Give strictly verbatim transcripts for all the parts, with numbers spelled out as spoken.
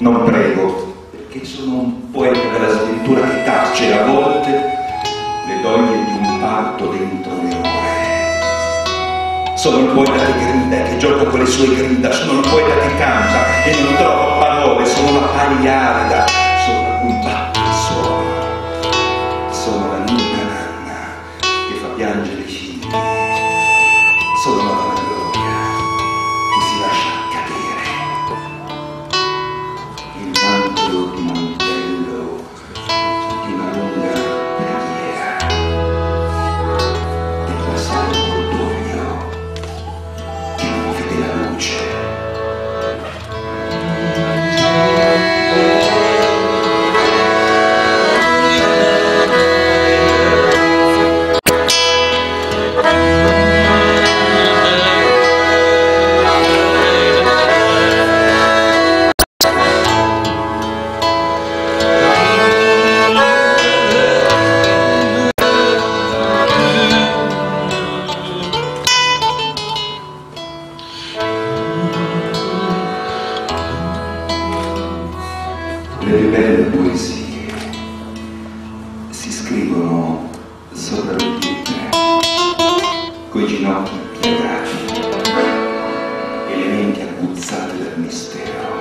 Non prego, perché sono un poeta della scrittura che tacce a volte le doglie di un parto dentro le ore. Sono il poeta che grida e che gioca con le sue grida, sono il poeta che canta e non trova parole, sono una paglia arida sopra cui batte il suono. Sono la ninna nanna che fa piangere i figli, sono la vanagloria che si lascia cadere, il manto di mantello di una lunga preghiera, del passato cordoglio che non vede la luce. Le più belle poesie si scrivono sopra le pietre, coi ginocchi piegati e le menti aguzzate dal mistero.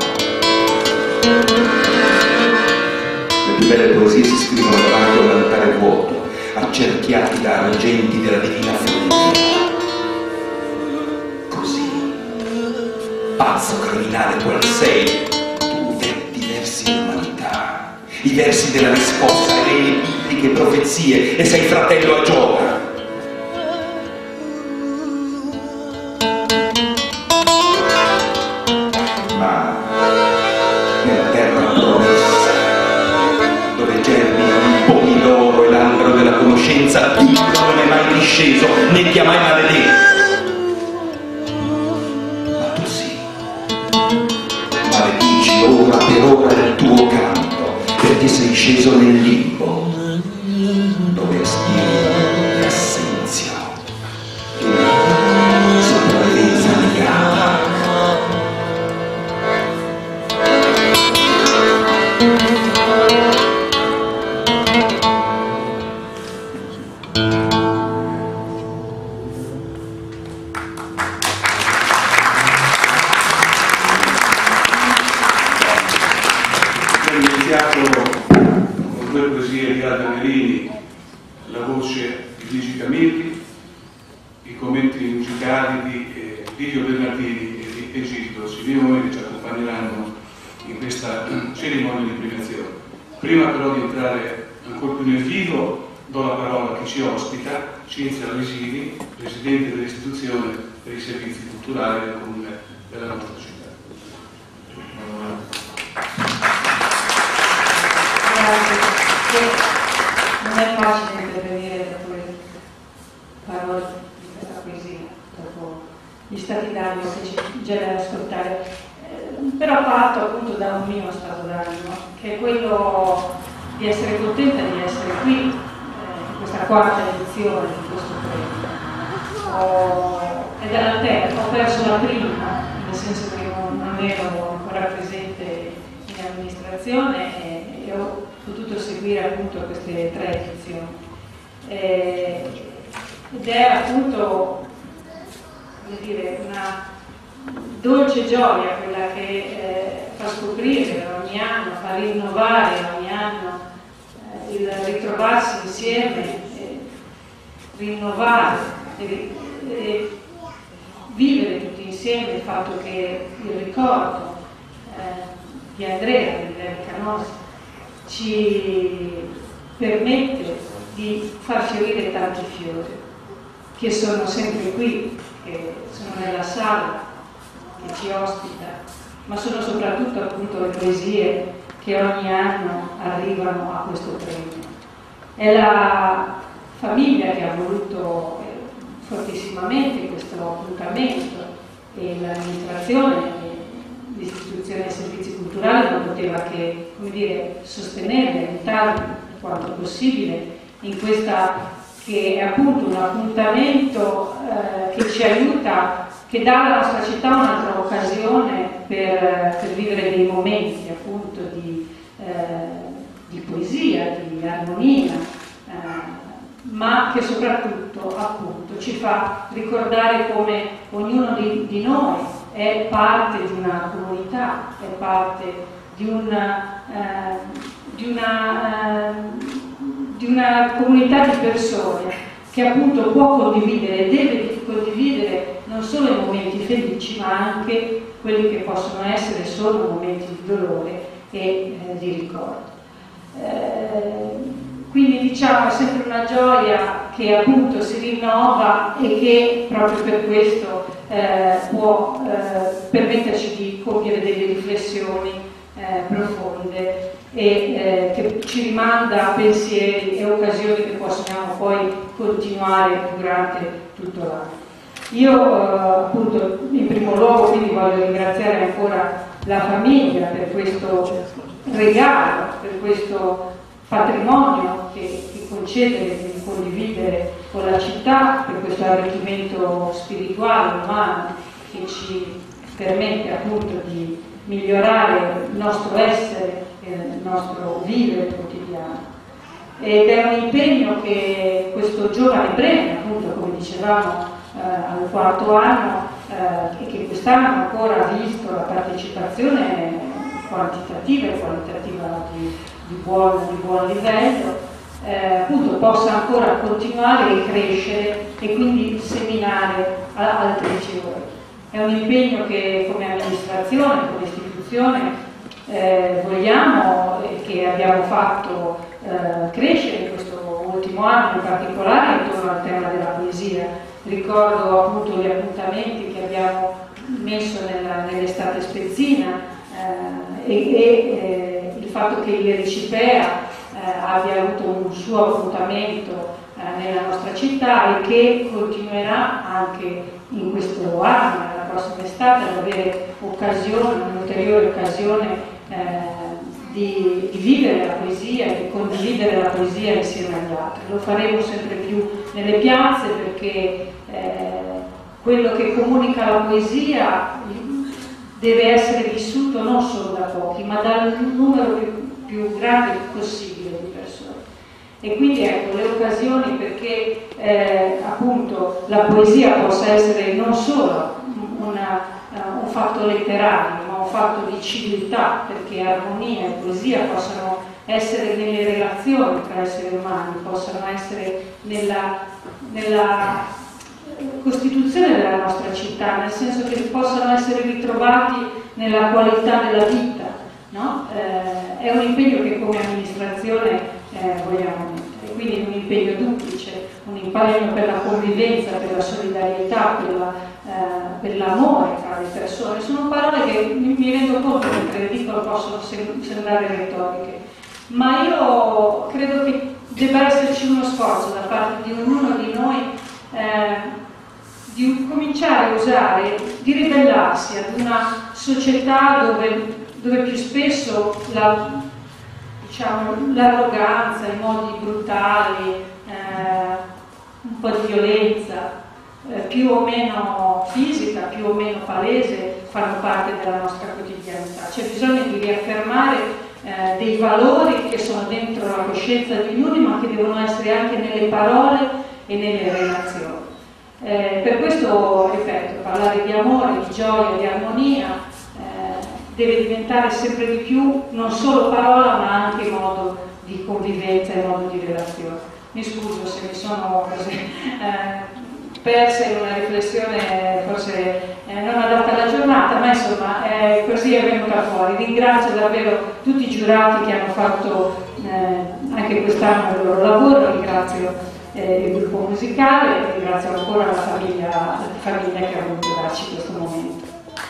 Le più belle poesie si scrivono davanti a un altare vuoto, accerchiati da argenti della divina follia. Così, pazzo criminale qual sei, i versi della risposta e le bibliche profezie, e sei fratello a Giona. Ma nella terra promessa, dove germina il pomidoro e l'albero della conoscenza, Dio non è mai disceso né ti ha mai maledetto. Ma tu sì, maledici ora per ora il tuo canto, perché sei sceso nel limbo, dove aspiri l'assenzio, e sopravvivenza negata. Con due poesie di Aldo Merini, la voce di Luigi Camilli, i commenti musicali di eh, Livio Bernardini e di Egitto Simeoni, che ci accompagneranno in questa cerimonia di premiazione. Prima però di entrare ancora più nel vivo, do la parola a chi ci ospita, Cinzia Resini, Presidente dell'Istituzione per i Servizi Culturali del Comune della nostra città. Non è facile intervenire dopo le parole di questa poesia, dopo gli stati d'animo che ci genera ascoltare, eh, però parto appunto da un mio stato d'animo, che è quello di essere contenta di essere qui, eh, in questa quarta edizione di questo premio. Ho, è dalla terza, ho perso la prima, nel senso che non, non ero ancora presente in amministrazione e, e ho potuto seguire appunto queste tre edizioni, eh, ed è appunto, come dire, una dolce gioia quella che eh, fa scoprire ogni anno, fa rinnovare ogni anno eh, il ritrovarsi insieme, eh, rinnovare e, e vivere tutti insieme il fatto che il ricordo eh, di Andrea, di Andrea Canosa, ci permette di far fiorire tanti fiori che sono sempre qui, che sono nella sala che ci ospita, ma sono soprattutto appunto le poesie che ogni anno arrivano a questo premio. È la famiglia che ha voluto eh, fortissimamente questo appuntamento, e l'amministrazione, l'istituzione dei servizi culturali non poteva che, come dire, sostenerli, aiutarli quanto possibile in questa che è appunto un appuntamento eh, che ci aiuta, che dà alla nostra città un'altra occasione per, per vivere dei momenti appunto di, eh, di poesia, di armonia, eh, ma che soprattutto appunto ci fa ricordare come ognuno di, di noi è parte di una comunità, è parte di una, eh, di una, eh, di una comunità di persone che appunto può condividere, deve condividere non solo i momenti felici, ma anche quelli che possono essere solo momenti di dolore e eh, di ricordo. Eh, quindi diciamo è sempre una gioia che appunto si rinnova e che proprio per questo eh, può eh, permetterci di compiere delle riflessioni eh, profonde e eh, che ci rimanda a pensieri e occasioni che possiamo poi continuare durante tutto l'anno. Io eh, appunto in primo luogo quindi voglio ringraziare ancora la famiglia per questo regalo, per questo patrimonio che, che concede di condividere con la città, per questo arricchimento spirituale, umano, che ci permette appunto di migliorare il nostro essere, il nostro vivere quotidiano. Ed è un impegno che questo giovane premio, appunto come dicevamo eh, al quarto anno, eh, e che quest'anno ancora ha visto la partecipazione quantitativa e qualitativa di, di, buon, di buon livello, eh, appunto possa ancora continuare e crescere e quindi seminare altri giovani. È un impegno che come amministrazione, come istituzione eh, vogliamo e che abbiamo fatto eh, crescere in questo ultimo anno, in particolare intorno al tema della poesia. Ricordo appunto gli appuntamenti che abbiamo messo nell'estate spezzina eh, e, e eh, il fatto che il Recipea eh, abbia avuto un suo appuntamento eh, nella nostra città e che continuerà anche in questo anno, nella prossima estate, ad avere occasione, un'ulteriore occasione eh, di, di vivere la poesia e di condividere la poesia insieme agli altri. Lo faremo sempre più nelle piazze perché eh, quello che comunica la poesia deve essere vissuto non solo da pochi, ma dal numero più, più grande possibile di persone. E quindi ecco le occasioni perché eh, appunto la poesia possa essere non solo una, uh, un fatto letterario, ma un fatto di civiltà, perché armonia e poesia possano essere nelle relazioni tra esseri umani, possano essere nella, nella costituzione della nostra città, nel senso che possano essere ritrovati nella qualità della vita, no? Eh, è un impegno che come amministrazione eh, vogliamo mettere, quindi un impegno duplice, un impegno per la convivenza, per la solidarietà, per, la, eh, per l'amore tra le persone. Sono parole che mi, mi rendo conto mentre le dico possono sembrare retoriche, ma io credo che debba esserci uno sforzo da parte di ognuno di noi eh, di cominciare a usare, di ribellarsi ad una società dove, dove più spesso la, diciamo, l'arroganza, i modi brutali, eh, un po' di violenza, eh, più o meno fisica, più o meno palese, fanno parte della nostra quotidianità. C'è bisogno di riaffermare eh, dei valori che sono dentro la coscienza di ognuno, ma che devono essere anche nelle parole e nelle relazioni. Eh, per questo, ripeto, parlare di amore, di gioia, di armonia eh, deve diventare sempre di più non solo parola ma anche modo di convivenza e modo di relazione. Mi scuso se mi sono così eh, persa in una riflessione forse eh, non adatta alla giornata, ma insomma eh, così è venuta fuori. Ringrazio davvero tutti i giurati che hanno fatto eh, anche quest'anno il loro lavoro, ringrazio Eh, il gruppo musicale e ringrazio ancora la famiglia, la famiglia che ha voluto darci questo momento.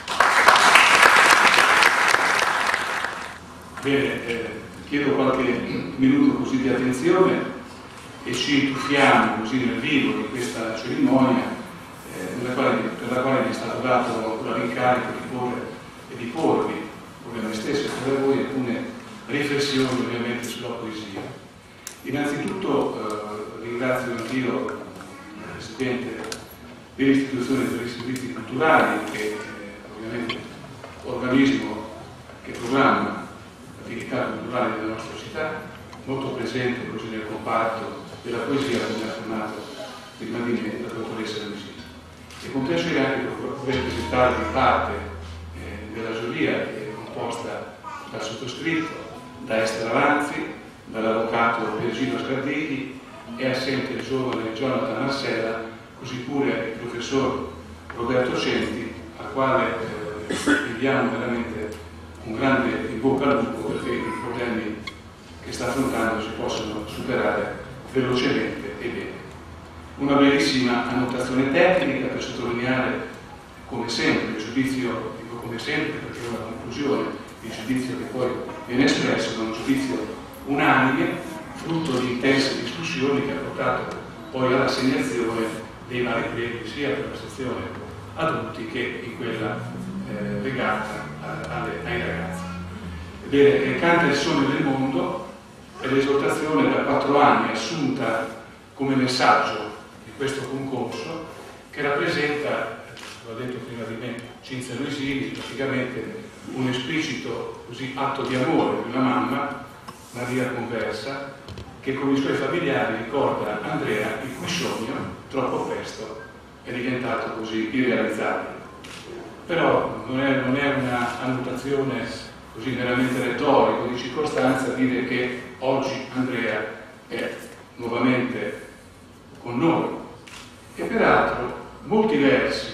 Bene, eh, chiedo qualche minuto così di attenzione e ci tuffiamo così nel vivo di questa cerimonia eh, nella quale, per la quale mi è stato dato l'incarico di porre e di porvi, come noi stessi e per voi, alcune riflessioni ovviamente sulla poesia. Innanzitutto eh, ringrazio anch'io il Presidente dell'Istituzione per i Servizi Culturali che eh, ovviamente organizza organismo che programma l'attività culturale della nostra città, molto presente così nel comparto della poesia, come ha affermato prima di me la dottoressa Luisini. E con piacere anche poter presentarvi parte eh, della giuria, che è composta dal sottoscritto, da Esther Avanzi, dall'avvocato Virgilio Scardini, è assente il giovane Jonathan Marsella, così pure il professor Roberto Centi, al quale eh, inviamo veramente un grande in bocca al lupo, perché i problemi che sta affrontando si possono superare velocemente e bene. Una brevissima annotazione tecnica per sottolineare, come sempre, il giudizio, dico come sempre perché è una conclusione, il giudizio che poi viene espresso da un giudizio unanime, frutto di intense discussioni che ha portato poi all'assegnazione dei vari premi sia per la sezione adulti che in quella eh, legata alle, ai ragazzi. Ebbene, Canta il sogno del mondo è l'esortazione da quattro anni assunta come messaggio di questo concorso, che rappresenta, l'ho detto prima di me Cinzia Luisini, praticamente un esplicito così, atto di amore di una mamma, Maria Conversa, che con i suoi familiari ricorda Andrea, il cui sogno troppo presto è diventato così irrealizzabile. Però non è, non è una annotazione così meramente retorica, di circostanza, dire che oggi Andrea è nuovamente con noi. E peraltro molti versi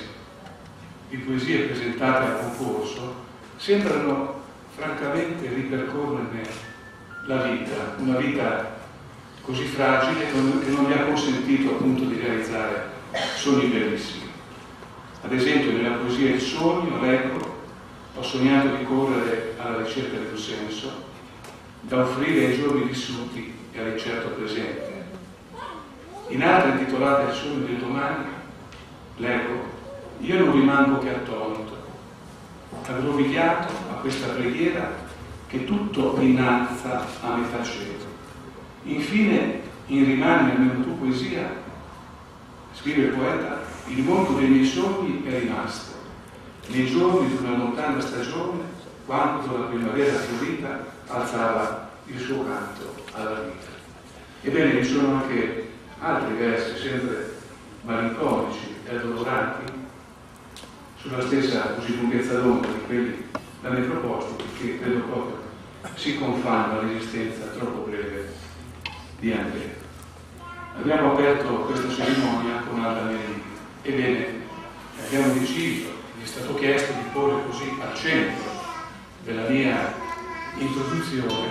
di poesie presentate al concorso sembrano francamente ripercorrerne la vita, una vita così fragile che non gli ha consentito appunto di realizzare sogni bellissimi. Ad esempio nella poesia Il sogno leggo: ho sognato di correre alla ricerca del senso, da offrire ai giorni vissuti e all'incerto presente. In altre intitolate Il sogno del domani leggo: io non rimango che attonito, aggrovigliato a questa preghiera che tutto innalza a metà cielo. Infine, in rimani almeno tu poesia, scrive il poeta, il mondo dei miei sogni è rimasto nei giorni di una lontana stagione, quando la primavera fiorita alzava il suo canto alla vita. Ebbene, vi sono anche altri versi, sempre malinconici e addoloranti, sulla stessa così lunghezza d'onda di quelli da me proposti, che credo proprio si confanno all'esistenza troppo breve di Andrea. Abbiamo aperto questa cerimonia con Alda Merini. Ebbene, abbiamo deciso, mi è stato chiesto di porre così al centro della mia introduzione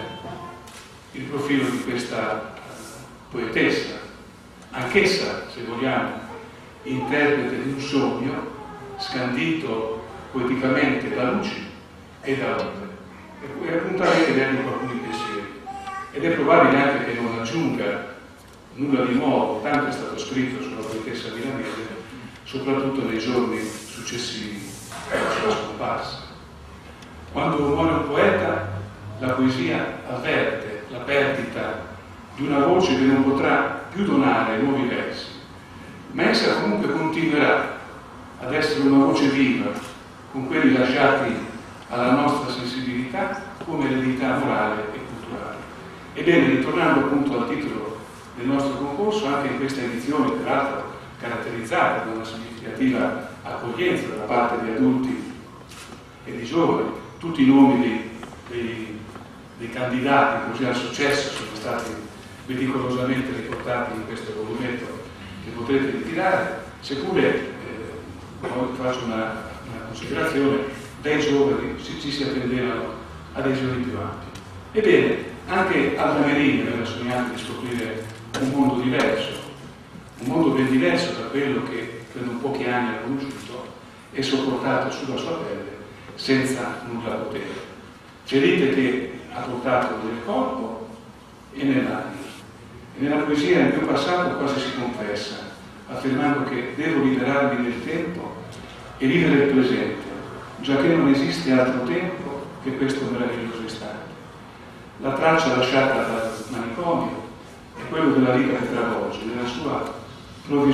il profilo di questa poetessa, anch'essa, se vogliamo, interprete di un sogno scandito poeticamente da luci e da ombre, e appuntare che leggo alcuni pensieri. Ed è probabile anche che non aggiunga nulla di nuovo, tanto è stato scritto sulla poetessa milanese, soprattutto nei giorni successivi alla sua scomparsa. Quando muore un poeta, la poesia avverte la perdita di una voce che non potrà più donare nuovi versi, ma essa comunque continuerà ad essere una voce viva, con quelli lasciati alla nostra sensibilità come eredità morale e culturale. Ebbene, ritornando appunto al titolo del nostro concorso, anche in questa edizione, peraltro caratterizzata da una significativa accoglienza da parte di adulti e di giovani, tutti i nomi dei, dei, dei candidati così al successo sono stati meticolosamente riportati in questo volumetto che potrete ritirare, seppure eh, faccio una, una considerazione, dai giovani ci, ci si attendevano adesioni più ampie. Ebbene, anche Alda Merini aveva sognato di scoprire un mondo diverso, un mondo ben diverso da quello che per un pochi anni ha conosciuto e sopportato sulla sua pelle senza nulla potere. C'è dite che ha portato nel corpo e nell'anima. E nella poesia nel mio passato quasi si confessa, affermando che devo liberarmi del tempo e vivere il presente, giacché non esiste altro tempo che questo meraviglioso istante. La traccia lasciata dal manicomio è quello della vita che travolge, nella sua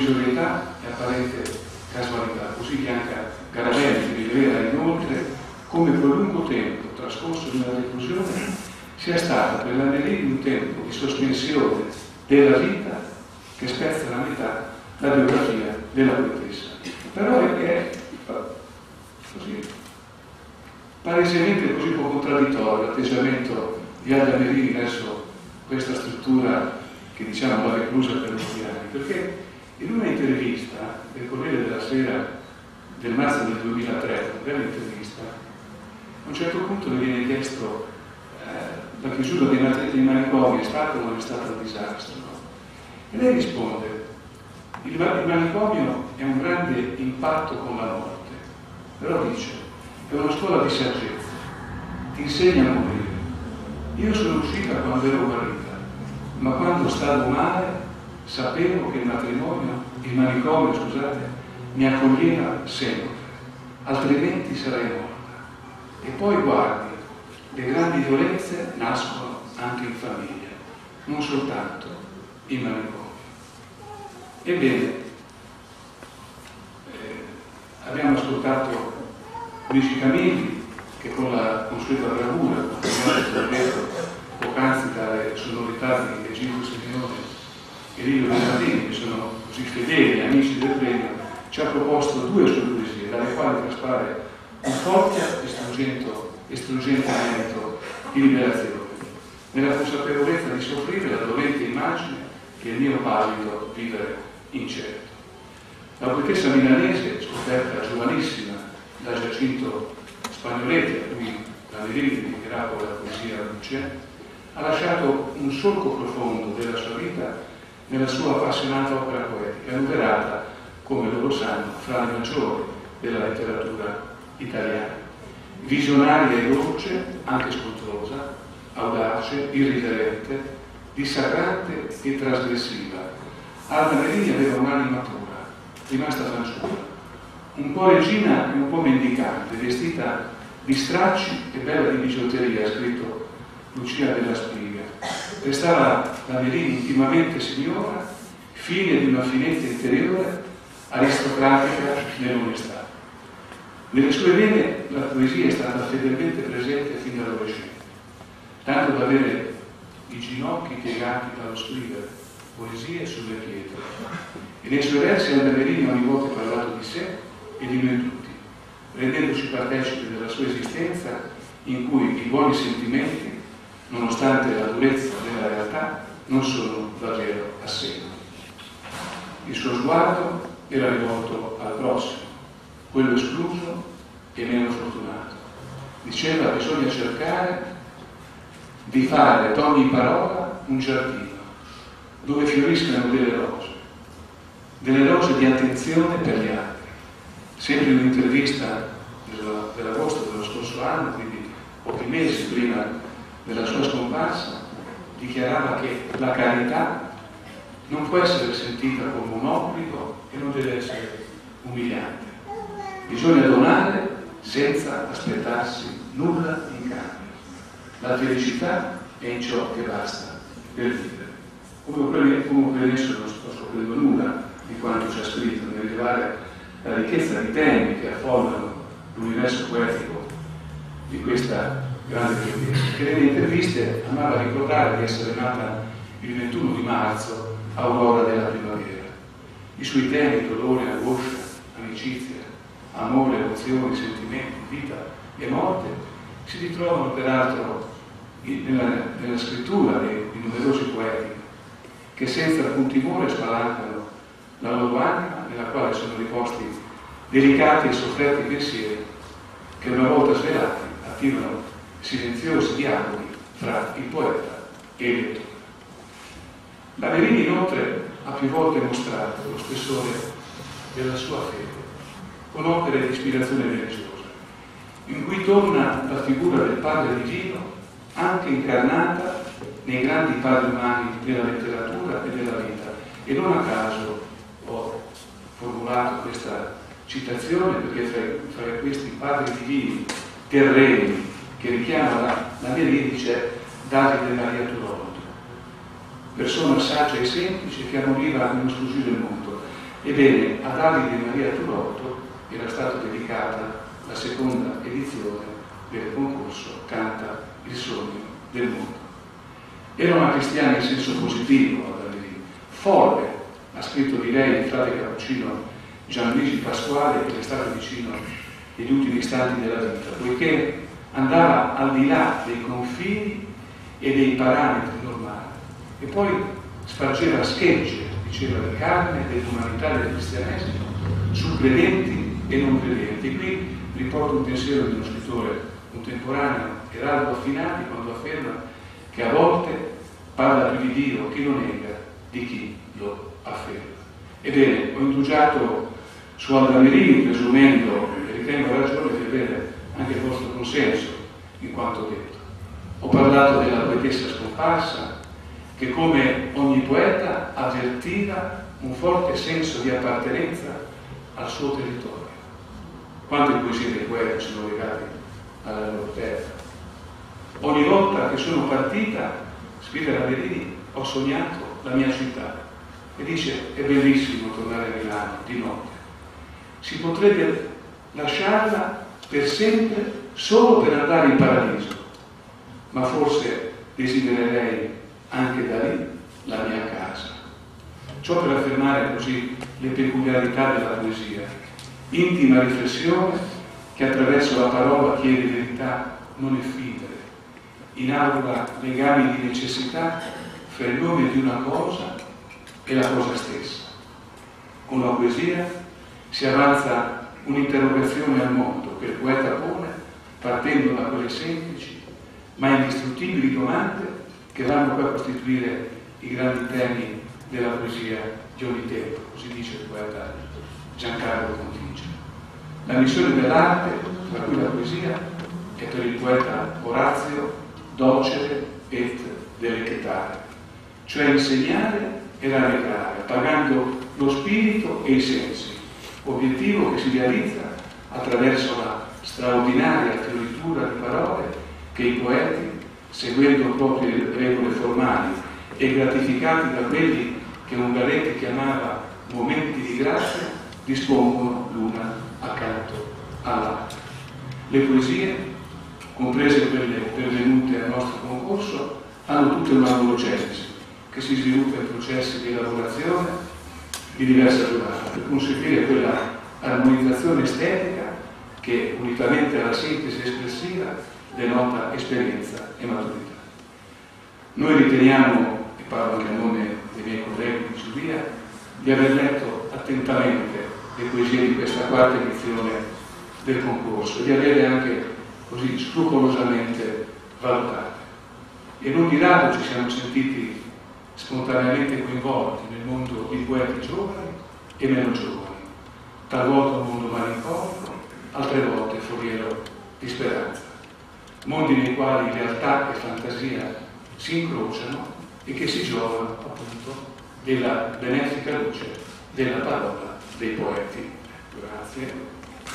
provvisorietà e apparente casualità. Così Bianca Garavelli rivela inoltre come quel lungo tempo trascorso nella reclusione sia stata per la Merini un tempo di sospensione della vita che spezza la metà la biografia della poetessa. Però è così palesemente così poco contraddittorio l'atteggiamento di Alda Merini verso questa struttura che diciamo va reclusa per molti anni, perché in una intervista del Corriere della Sera del marzo del duemilatré, una bella intervista, a un certo punto le viene chiesto eh, la chiusura dei, dei manicomi è stato o non è stato un disastro, no? E lei risponde: il, il manicomio è un grande impatto con la morte, però dice, è una scuola di saggezza, ti insegna a morire. Io sono uscita quando ero guarita, ma quando stavo male sapevo che il matrimonio, il manicomio, scusate, mi accoglieva sempre, altrimenti sarei morta. E poi guardi, le grandi violenze nascono anche in famiglia, non soltanto in manicomio. Ebbene, eh, abbiamo ascoltato Luigi Camilli, che con la consueta bravura, come ho detto poc'anzi dalle sonorità di Egidio Simeone e Livio Bernardini, che sono così fedeli amici del premio, ci ha proposto due sue poesie, dalle quali traspare un forte e struggente, e struggente momento di liberazione, nella consapevolezza di soffrire la dolente immagine che il mio pallido vivere incerto. La poetessa milanese, scoperta giovanissima da Giacinto Spagnoletti, a cui la Merini dedicherà poi la poesia Luce, ha lasciato un solco profondo della sua vita nella sua appassionata opera poetica, annoverata, come loro sanno, fra le maggiori della letteratura italiana. Visionaria e dolce, anche scontrosa, audace, irriverente, dissacrante e trasgressiva, Alda Merini aveva un'anima pura, rimasta fanciulla, un po' regina e un po' mendicante, vestita di stracci e bella di bigiotteria, ha scritto Lucia della Spiga. Restava la Merini intimamente signora, figlia di una finezza interiore, aristocratica nell'onestà. Nelle sue vene la poesia è stata fedelmente presente fin dall'adolescenza, tanto da avere i ginocchi piegati dallo scrivere poesie sulle pietre. E nei suoi versi Alda Merini ogni volta ha parlato di sé e di noi tutti, rendendoci partecipi della sua esistenza in cui i buoni sentimenti, nonostante la durezza della realtà, non sono davvero assenti. Il suo sguardo era rivolto al prossimo, quello escluso e meno fortunato. Diceva che bisogna cercare di fare da ogni parola un giardino dove fioriscano delle rose, delle rose di attenzione per gli altri. Sempre in un'intervista dell'agosto dello scorso anno, quindi pochi mesi prima della sua scomparsa, dichiarava che la carità non può essere sentita come un obbligo e non deve essere umiliante. Bisogna donare senza aspettarsi nulla in cambio. La felicità è in ciò che basta per vivere. Come per adesso non sto scoprendo nulla di quanto c'è scritto, nel rilevare la ricchezza di temi che affondano l'universo poetico di questa grande poetessa, che nelle interviste amava ricordare di essere nata il ventuno di marzo, aurora della primavera. I suoi temi, dolore, angoscia, amicizia, amore, emozioni, sentimenti, vita e morte, si ritrovano peraltro nella, nella scrittura di, di numerosi poeti che senza alcun timore spalancano la loro anima, nella quale sono riposti delicati e sofferti pensieri che una volta svelati attivano silenziosi dialoghi fra il poeta e il lettore. La Merini inoltre ha più volte mostrato lo spessore della sua fede con opere di ispirazione religiosa, in cui torna la figura del Padre Divino anche incarnata nei grandi padri umani della letteratura e della vita. E non a caso ho formulato questa citazione, perché fra, fra questi padri divini terreni che richiama la, la Merini c'è Davide Maria Turoldo, persona saggia e semplice che ammoniva nello sfuggire del mondo. Ebbene, a Davide Maria Turoldo era stata dedicata la seconda edizione del concorso canta il sogno del mondo. Era una cristiana in senso positivo, folle, ha scritto di lei il frate cappuccino Gianluigi Pasquale, che è stato vicino negli ultimi istanti della vita, poiché andava al di là dei confini e dei parametri normali e poi spargeva schegge, diceva, di carne, dell'umanità del cristianesimo su credenti e non credenti. Qui riporto un pensiero di uno scrittore contemporaneo, Eraldo Affinati, quando afferma che a volte parla più di Dio chi lo nega di chi lo afferma. Ebbene, ho indugiato su Aldamerini presumendo, e ritengo ragione di avere anche il vostro consenso in quanto detto. Ho parlato della poetessa scomparsa che, come ogni poeta, avvertiva un forte senso di appartenenza al suo territorio. Quante poesie dei poeti sono legate alla loro terra. Ogni volta che sono partita, scrive Aldamerini, ho sognato la mia città. E dice, è bellissimo tornare a Milano di notte. Si potrebbe lasciarla per sempre solo per andare in paradiso, ma forse desidererei anche da lì la mia casa. Ciò per affermare così le peculiarità della poesia, intima riflessione che attraverso la parola chiede verità non effimere, inaugura legami di necessità fra il nome di una cosa e la cosa stessa. Con la poesia si avanza un'interrogazione al mondo che il poeta pone partendo da quelle semplici ma indistruttibili domande che vanno poi a costituire i grandi temi della poesia di ogni tempo, così dice il poeta Giancarlo Contingere. La missione dell'arte, tra cui la poesia, è per il poeta Orazio docere et delectare, cioè insegnare e rallegrare, appagando lo spirito e i sensi, obiettivo che si realizza attraverso la straordinaria fioritura di parole che i poeti, seguendo proprie regole formali e gratificati da quelli che Ungaretti chiamava momenti di grazia, dispongono l'una accanto all'altra. Le poesie, comprese quelle pervenute al nostro concorso, hanno tutte una loro genesi, che si sviluppa in processi di elaborazione di diversa durata, per conseguire quella armonizzazione estetica che, unitamente alla sintesi espressiva, denota esperienza e maturità. Noi riteniamo, e parlo anche a nome dei miei colleghi di giuria, di aver letto attentamente le poesie di questa quarta edizione del concorso e di averle anche così scrupolosamente valutate. E non di rado ci siamo sentiti spontaneamente coinvolti nel mondo di poeti giovani e meno giovani, talvolta un mondo malinconico, altre volte foriero di speranza, mondi nei quali realtà e fantasia si incrociano e che si giovano appunto della benefica luce della parola dei poeti. Grazie.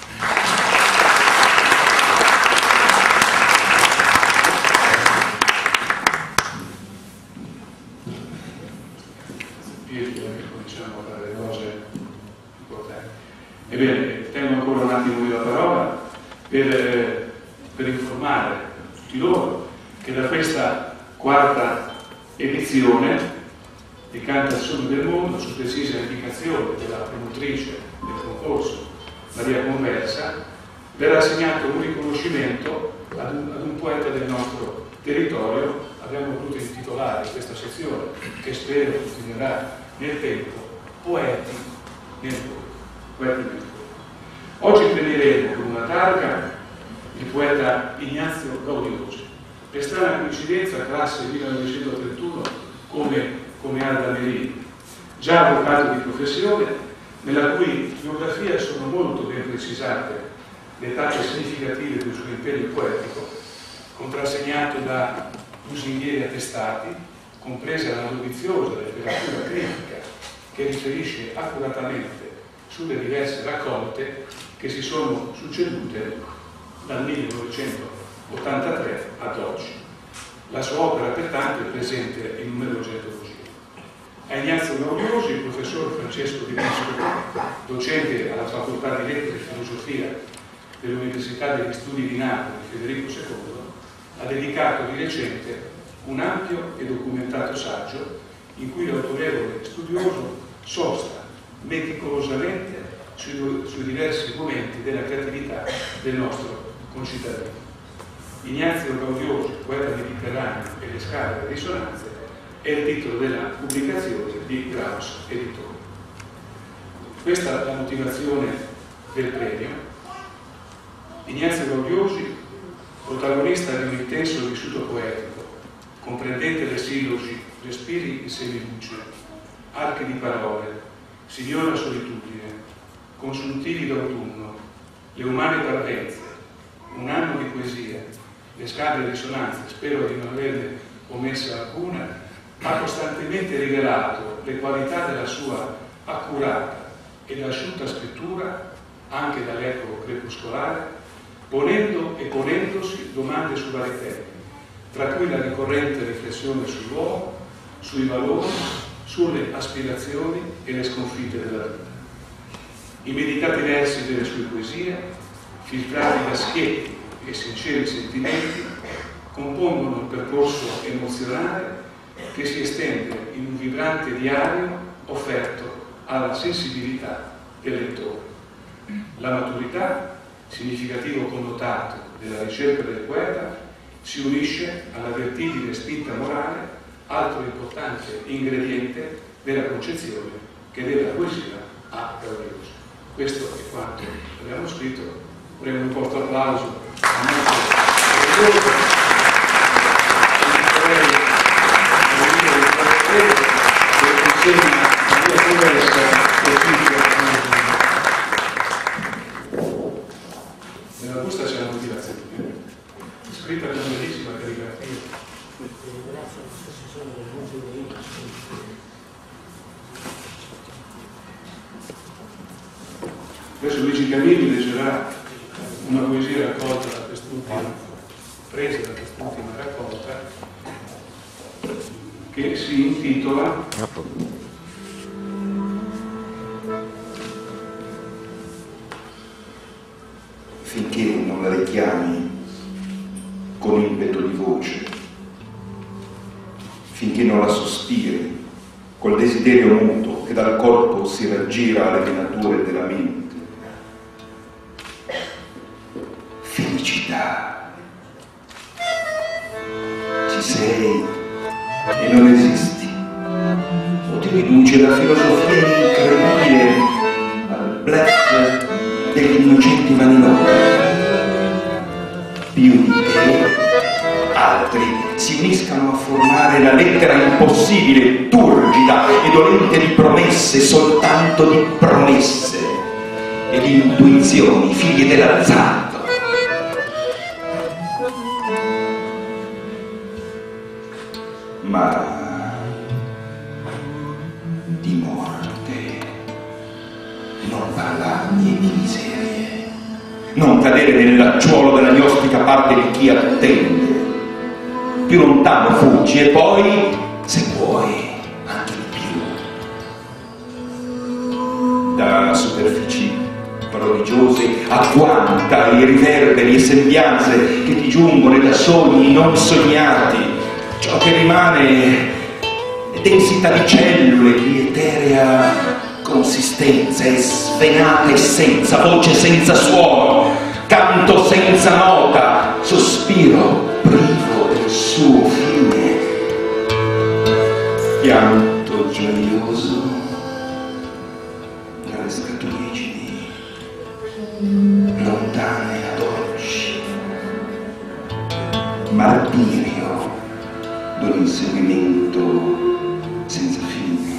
Cominciamo a fare le cose importanti. Ebbene, tengo ancora un attimo la parola per, eh, per informare tutti loro che da questa quarta edizione di Canta il sogno del mondo, su precisa indicazione della promotrice del concorso Maria Conversa, verrà assegnato un riconoscimento ad un, ad un poeta del nostro territorio. Abbiamo voluto intitolare questa sezione, che spero continuerà nel tempo, Poeti nel Poeti nel Oggi premieremo con una targa il poeta Ignazio Gaudiosi. Per strana coincidenza, classe millenovecentotrentuno come, come Aldamerini, già avvocato di professione, nella cui biografia sono molto ben precisate le tappe significative del suo impegno poetico, contrassegnato da lusinghieri attestati, compresa la doviziosa letteratura critica che riferisce accuratamente sulle diverse raccolte che si sono succedute dal millenovecentottantatré ad oggi. La sua opera pertanto è presente in numerose antologie. A Ignazio Gaudiosi, il professor Francesco Di Piscopo, docente alla Facoltà di Lettere e Filosofia dell'Università degli Studi di Napoli, Federico secondo, ha dedicato di recente un ampio e documentato saggio in cui l'autorevole studioso sosta meticolosamente sui, sui diversi momenti della creatività del nostro concittadino. Ignazio Gaudiosi, poeta mediterraneo e le scale delle risonanze, è il titolo della pubblicazione di Graus Editore. Questa è la motivazione del premio. Ignazio Gaudiosi, protagonista di un intenso vissuto poetico, comprendente le sillogi, respiri in semiluce, archi di parole, signora solitudine, consuntivi d'autunno, le umane parvenze, un anno di poesia, le scale e risonanze, spero di non averne omessa alcuna, ha costantemente rivelato le qualità della sua accurata ed asciutta scrittura, anche dall'eco crepuscolare, ponendo e ponendosi domande su vari temi, tra cui la ricorrente riflessione sull'uomo, sui valori, sulle aspirazioni e le sconfitte della vita. I meditati versi delle sue poesie, filtrati da schietti e sinceri sentimenti, compongono un percorso emozionale che si estende in un vibrante diario offerto alla sensibilità del lettore. La maturità, significativo connotato della ricerca del poeta, si unisce alla vertigine spinta morale, altro importante ingrediente della concezione che della poesia ha Gaudiosi. Questo è quanto abbiamo scritto. Vorrei un forte applauso a nostro Gaudiosi. Nella busta c'è la motivazione, scritta con bellissima calligrafia. Adesso Luigi Camilli leggerà una poesia raccolta da quest'ultima, presa da quest'ultima raccolta, che si intitola Finché non la richiami con impeto di voce, finché non la sospiri col desiderio muto che dal corpo si raggira alle venature della mente. Felicità. Ci sei e non esisti, o ti riduce la filosofia incredibile al bluff degli innocenti vanilotti. Più di te, altri si uniscano a formare la lettera impossibile, turgida e dolente di promesse, soltanto di promesse e di intuizioni, figlie dell'azzardo. Ma di morte non parlarmi di miserie, non cadere nel lacciuolo della gnostica parte di chi attende. Più lontano fuggi e poi, se puoi, anche di più. Da superfici prodigiose agguanta i riverberi e sembianze che ti giungono da sogni non sognati. Ciò che rimane è densità di cellule di eterea consistenza, è svenata essenza, voce senza suono, canto senza nota, sospiro privo del suo fine, pianto gioioso dalle scatuligini lontane ad oggi, martirio d'un inseguimento senza fine.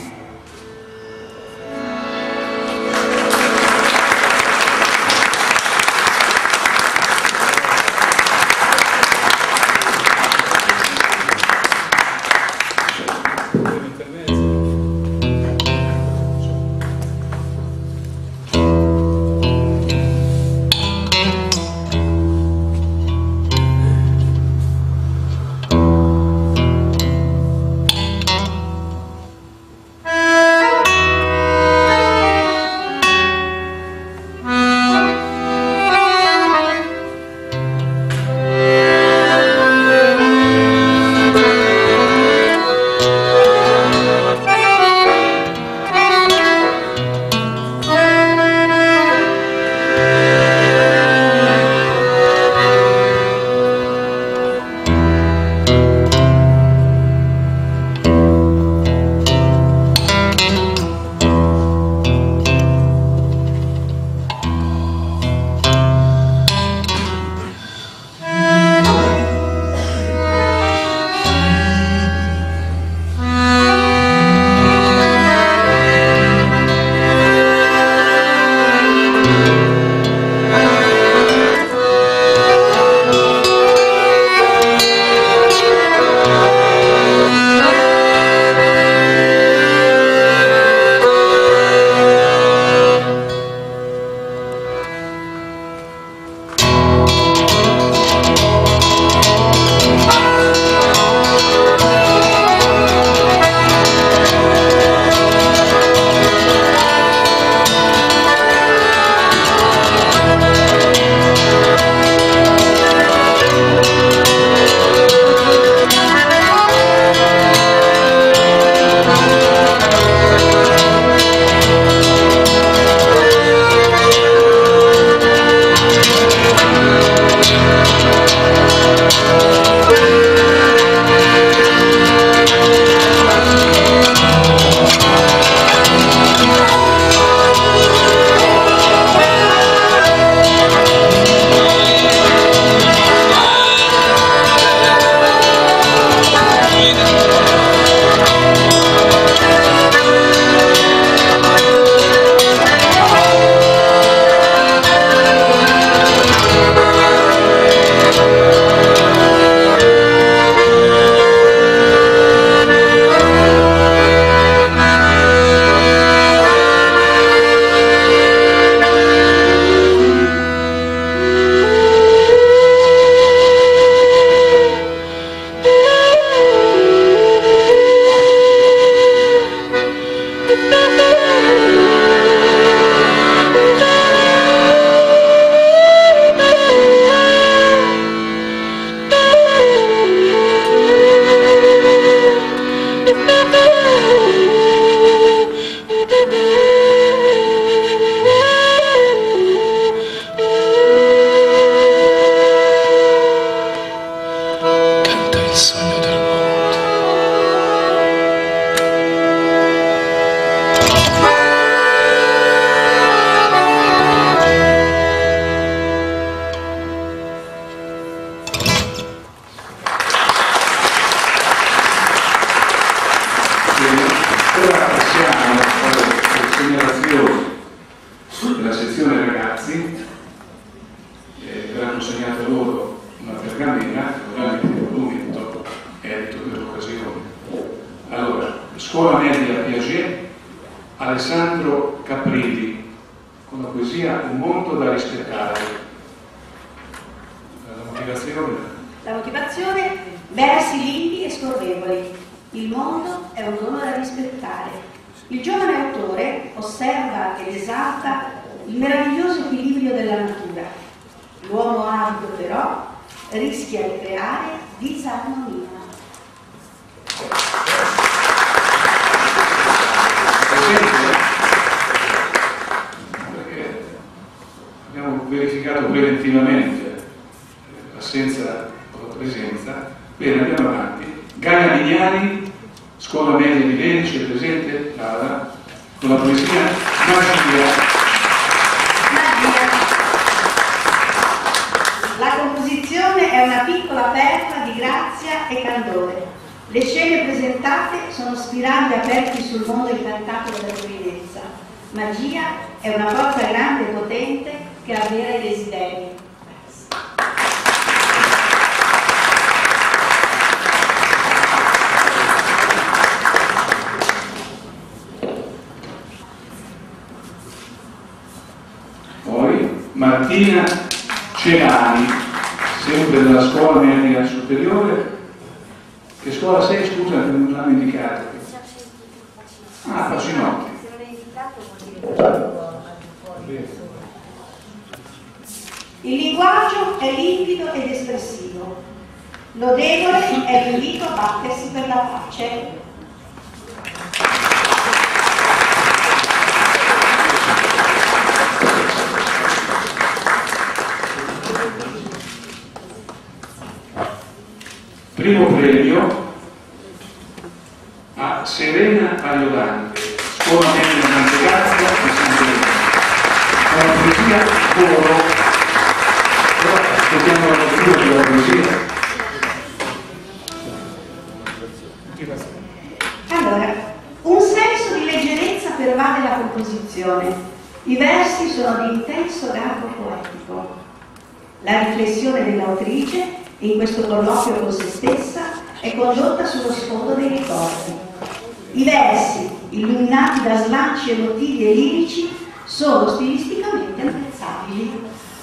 sogno del mondo. Ora passiamo alle segnalazioni della sezione ragazzi. Eh, verrà consegnata loro una pergamena con il documento edito dell'occasione. Allora, scuola media Piaget, Alessandro Caprilli, con la poesia Un mondo da rispettare. La motivazione? La motivazione: versi limpidi e scorrevoli. Il mondo è un dono da rispettare. Il giovane autore osserva ed esalta il meraviglioso equilibrio della natura. L'uomo avido, però, rischia di creare disarmonia. Perché abbiamo verificato preventivamente l'assenza o la presenza. Bene, andiamo avanti. Gaia Mignani, scuola media di Venice, è presente? Lara, con la poesia Magia. Magia. La composizione è una piccola perla di grazia e candore. Le scene presentate sono spiragli aperti sul mondo incantato della giovinezza. Magia è una forza grande e potente che avvera i desideri. Martina Celani, sempre della scuola media superiore. Che scuola sei, scusa, che non l'hanno indicato? Ah, Facinotti. Il linguaggio è limpido ed espressivo. Lodevole è l'invito a battersi per la pace. Primo premio a Serena Aiolante, scuola media Mantegazza di San Giovanni, con la poesia Coro. Ora ascoltiamo la lettura della poesia. Allora, un senso di leggerezza pervade la composizione. I versi sono di intenso garbo poetico. La riflessione dell'autrice in questo colloquio con se stessa è condotta sullo sfondo dei ricordi. I versi, illuminati da slanci emotivi e lirici, sono stilisticamente apprezzabili.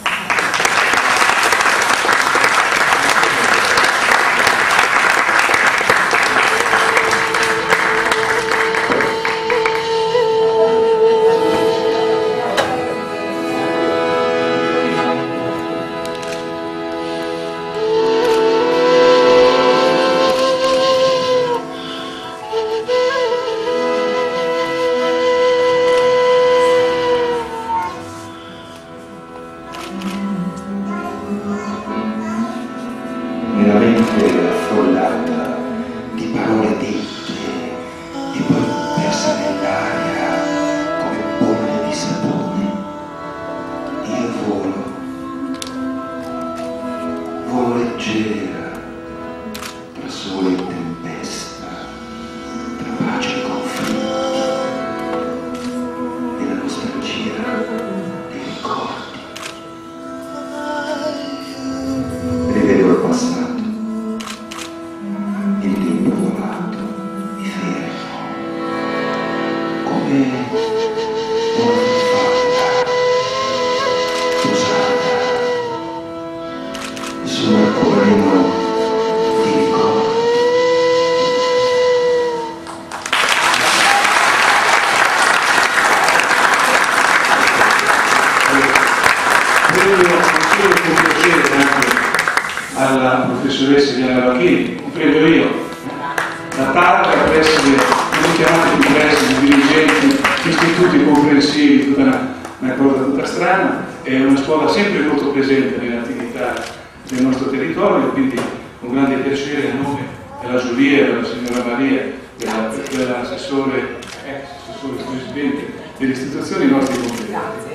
alla professoressa Diana Bacchini, credo io, la targa per essere chiamati più presto dirigenti, istituti comprensivi, tutta una, una cosa tutta strana. È una scuola sempre molto presente nelle attività del nostro territorio, quindi con grande piacere a nome della giuria, della signora Maria, dell'assessore, ex assessore presidente delle istituzioni nostri competenti.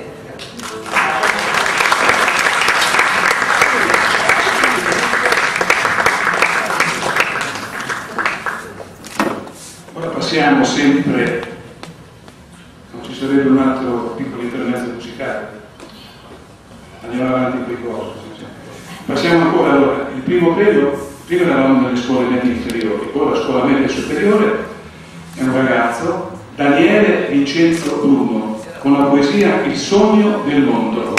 Ora passiamo sempre, non ci sarebbe un altro piccolo intermezzo musicale, andiamo avanti con i corsi. Passiamo ancora, allora, il primo credo, prima eravamo nelle scuole medie inferiori, ora scuola media superiore, è un ragazzo, Daniele Vincenzo Bruno, con la poesia Il sogno del mondo.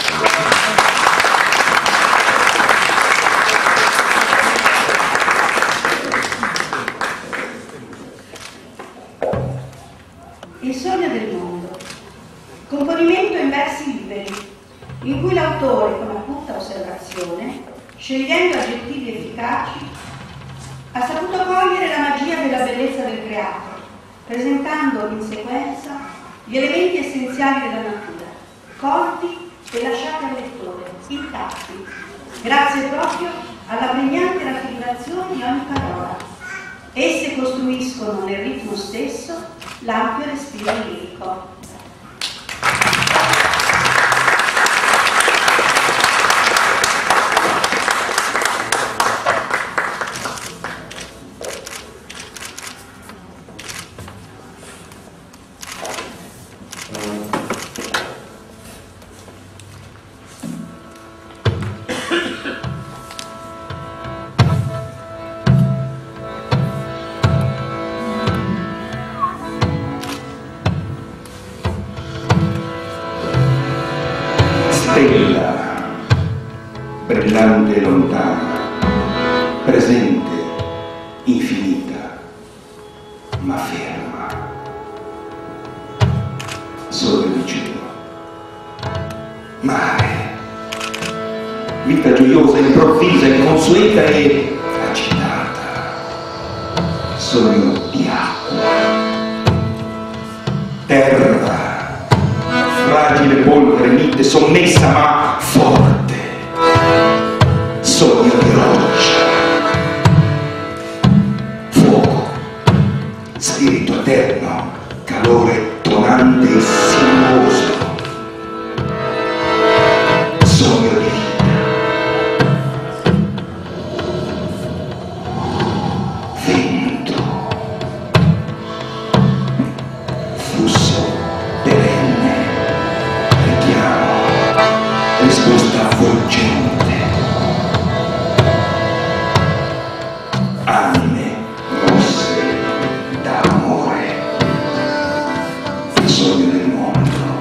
Il sogno del mondo, componimento in versi liberi, in cui l'autore, con acuta osservazione, scegliendo aggettivi efficaci, ha saputo cogliere la magia della bellezza del creato, presentando in sequenza gli elementi essenziali della natura, colti e lasciati al lettore, intatti, grazie proprio alla pregnante raffigurazione di ogni parola. Esse costruiscono nel ritmo stesso l'ampio respiro lirico. Stella, brillante e lontana, presente, infinita, ma ferma. Sole del cielo, mare, vita gioiosa, improvvisa, inconsueta e agitata, sogno di acqua, terra, fragile polvere, mite, sommessa ma forte, sogno di roccia, fuoco, spirito eterno, calore tonante e sinuoso, sogno di vita, vento, flusso perenne, risposta avvolgente, anime rosse d'amore, il sogno del mondo.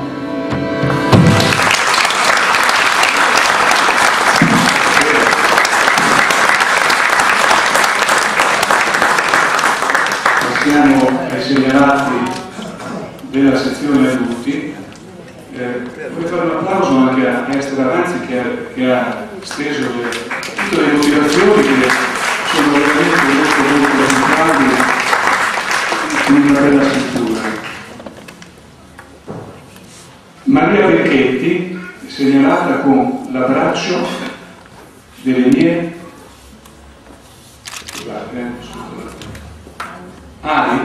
Passiamo ai segnalati della sezione adulti. Eh, vorrei fare un applauso anche a Esther Avanzi che ha, che ha steso le, tutte le motivazioni che sono veramente molto molto radicali in una bella scrittura. Maria Becchetti, segnalata con l'abbraccio delle mie scusate, eh, scusate. ali.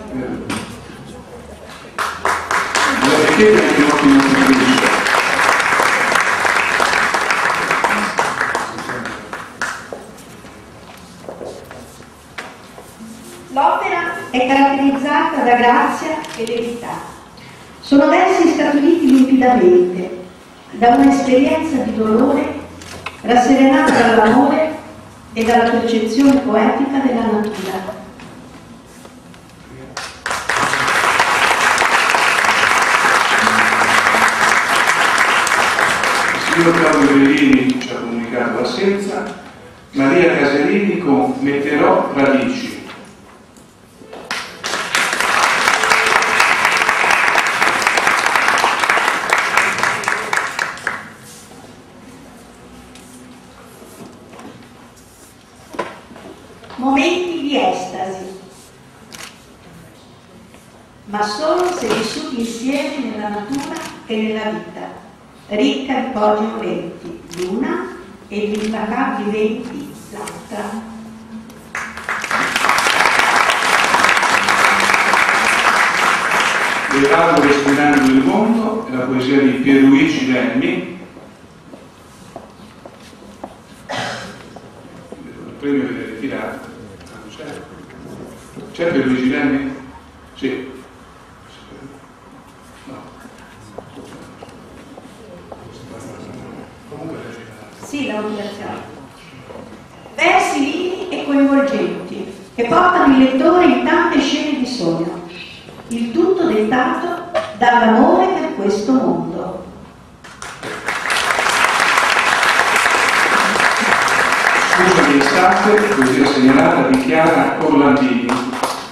La Becchetti è anche un ottimo contributo. L'opera è caratterizzata da grazia e verità. Sono versi scaturiti limpidamente da un'esperienza di dolore rasserenata dall'amore e dalla percezione poetica della natura. Il signor Claudio Bellini ci ha comunicato l'assenza. Maria Caserini con Metterò radici. Momenti di estasi, ma solo se vissuti insieme nella natura e nella vita, ricca di poggi moventi, l'una e di implacabili venti l'altra. Gerardo Respirando il mondo è la poesia di Pierluigi Lemmi. Il premio viene ritirato. C'è? C'è Pierluigi Lemmi? Sì. No. Comunque sì, la motivazione. Versi vivi e coinvolgenti che portano il lettore in tante scene di sogno, il tutto dettato dall'amore per questo mondo. Scusami estate, poesia segnalata di Chiara Orlandini.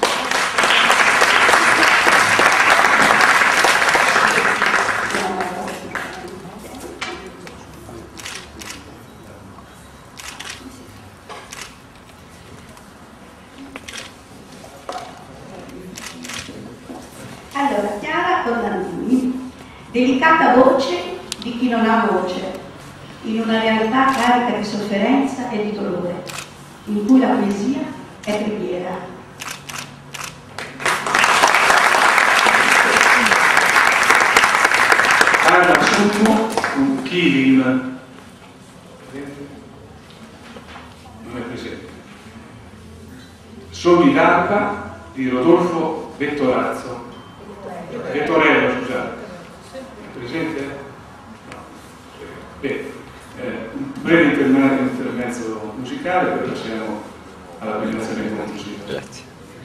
Allora, Chiara Orlandini, delicata voce di chi non ha voce, in una realtà carica di sofferenza e di dolore, in cui la poesia è preghiera. Carla Summo con Killing. Non è presente. Sogni d'alba di Rodolfo Vettorazzo. Vettorello, scusate. È presente? No. Bene. Eh, un breve interme- intermezzo musicale, poi passiamo alla presentazione conclusiva. Grazie.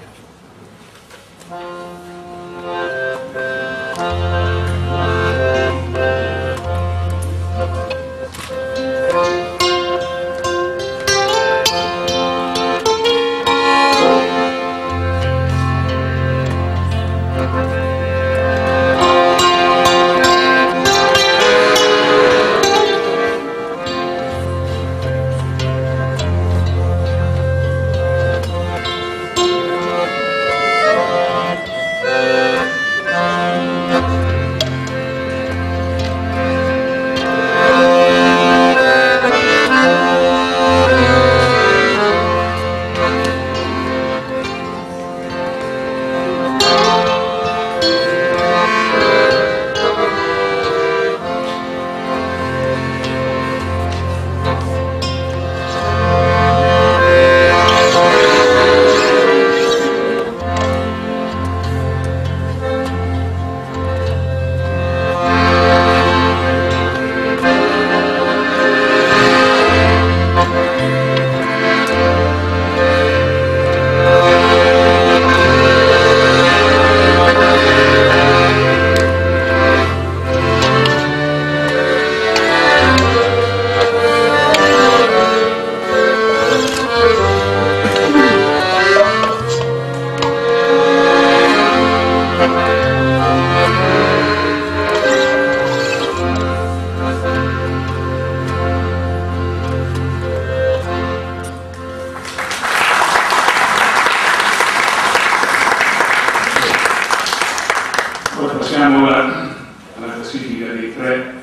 Passiamo alla, alla classifica dei tre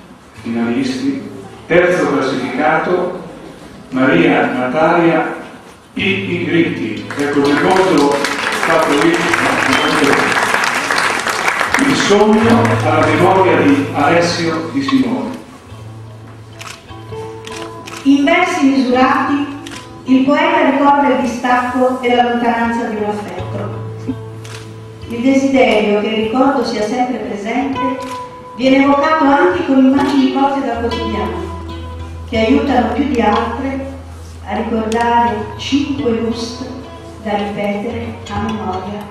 finalisti. Terzo classificato Maria Natalia I. Igritti. Ecco il voto fatto lì. Il sogno alla memoria di Alessio Di Simone. In versi misurati, il poeta ricorda il distacco e la lontananza di un affetto. Il desiderio che il ricordo sia sempre presente viene evocato anche con immagini colte dal quotidiano, che aiutano più di altre a ricordare cinque lustri da ripetere a memoria.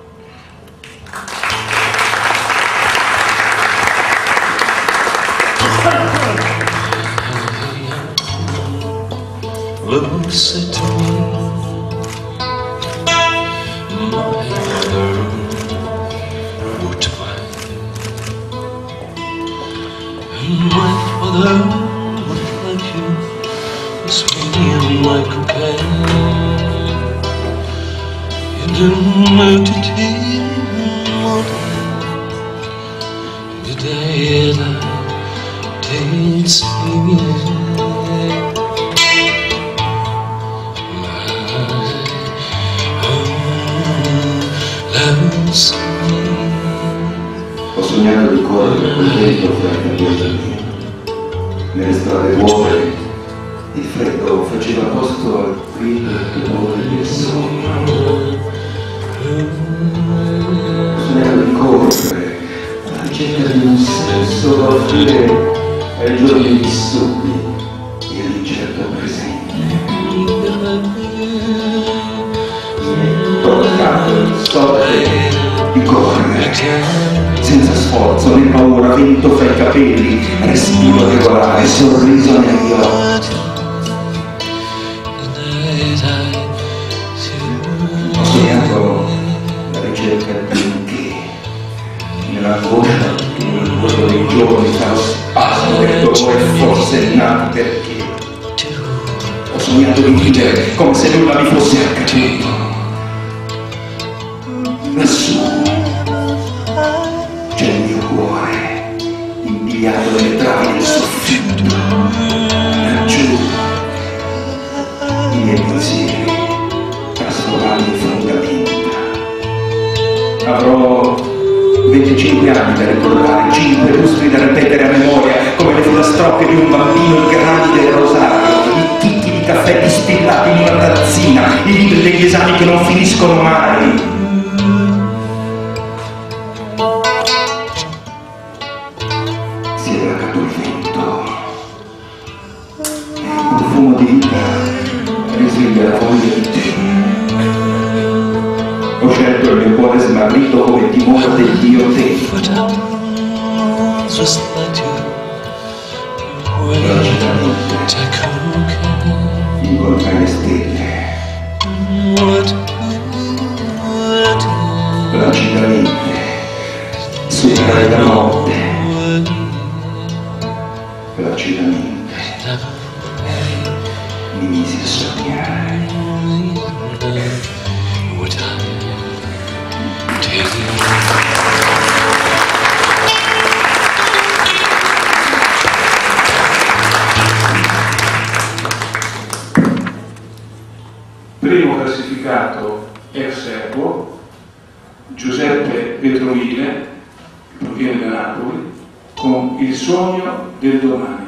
Looks at me, my mother would find, and my father would like you, was really my companion. You don't know to take more than the day that takes me. Loves me. sognato di correre col vento fra i capelli. Nelle strade vuote il freddo faceva posto al grido dolore del sogno. Sognavo di correre alla ricerca di un senso da offrire ai giorni vissuti e all'incerto presente. Mi è toccato il sorte di correre senza sforzo né paura, vento fra i capelli, respiro regolare, sorriso negli occhi. Ho sognato la ricerca di un che, nell'angoscia del vuoto dei giorni, sarò spasmo del dolore forse nati perché. Ho sognato di vivere come se nulla mi fosse accaduto. Lassù c'è il mio cuore, impigliato nelle travi del soffitto. Laggiù i miei pensieri trasformati in fondamenta. Avrò venticinque anni da ricordare, cinque lustri da ripetere a memoria, come le filastrocche di un bambino, i grani del rosario, i chicchi di caffè distillati in una tazzina, i libri degli esami che non finiscono mai. Si è placato il vento e il profumo di vita risveglia la voglia di te. Ho scelto il mio cuore smarrito come timore del Dio te. Logicamente incontrai le stelle. Logicamente superai la notte. Logicamente mi misi a sognare. Primo classificato ex equo, Giuseppe Petronile, che proviene da Napoli, con Il sogno del domani.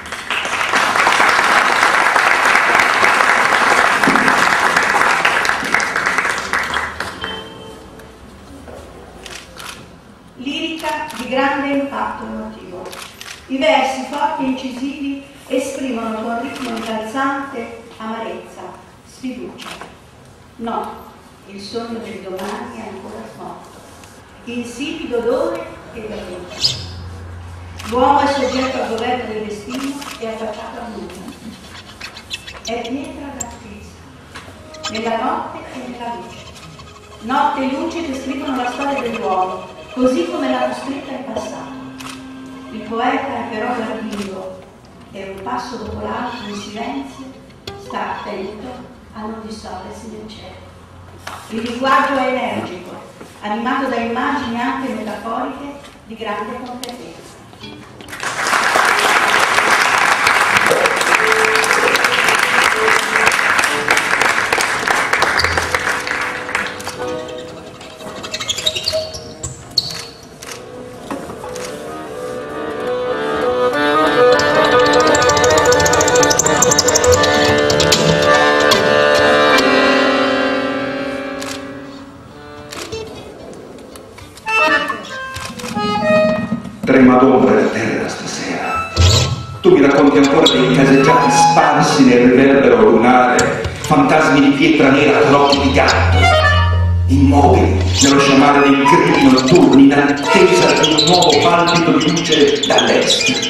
Lirica di grande impatto emotivo. I versi forti e incisivi esprimono con ritmo incalzante amarezza, sfiducia. No, il sogno del domani è ancora smorto, insipido odore e vergogna. L'uomo è soggetto al governo del destino e affacciato al nulla. È pietra d'attesa, nella notte e nella luce. Notte e luce descrivono la storia dell'uomo, così come l'hanno scritta in passato. Il poeta è però guardingo e un passo dopo l'altro in silenzio sta attento a non dissolversi nel cielo. Il linguaggio è energico, animato da immagini anche metaforiche di grande competenza. Trema d'ombra la terra stasera. Tu mi racconti ancora dei caseggiati sparsi nel riverbero lunare, fantasmi di pietra nera con occhi di gatto, immobili nello sciamare dei grilli notturni in attesa di un nuovo palpito di luce dall'est.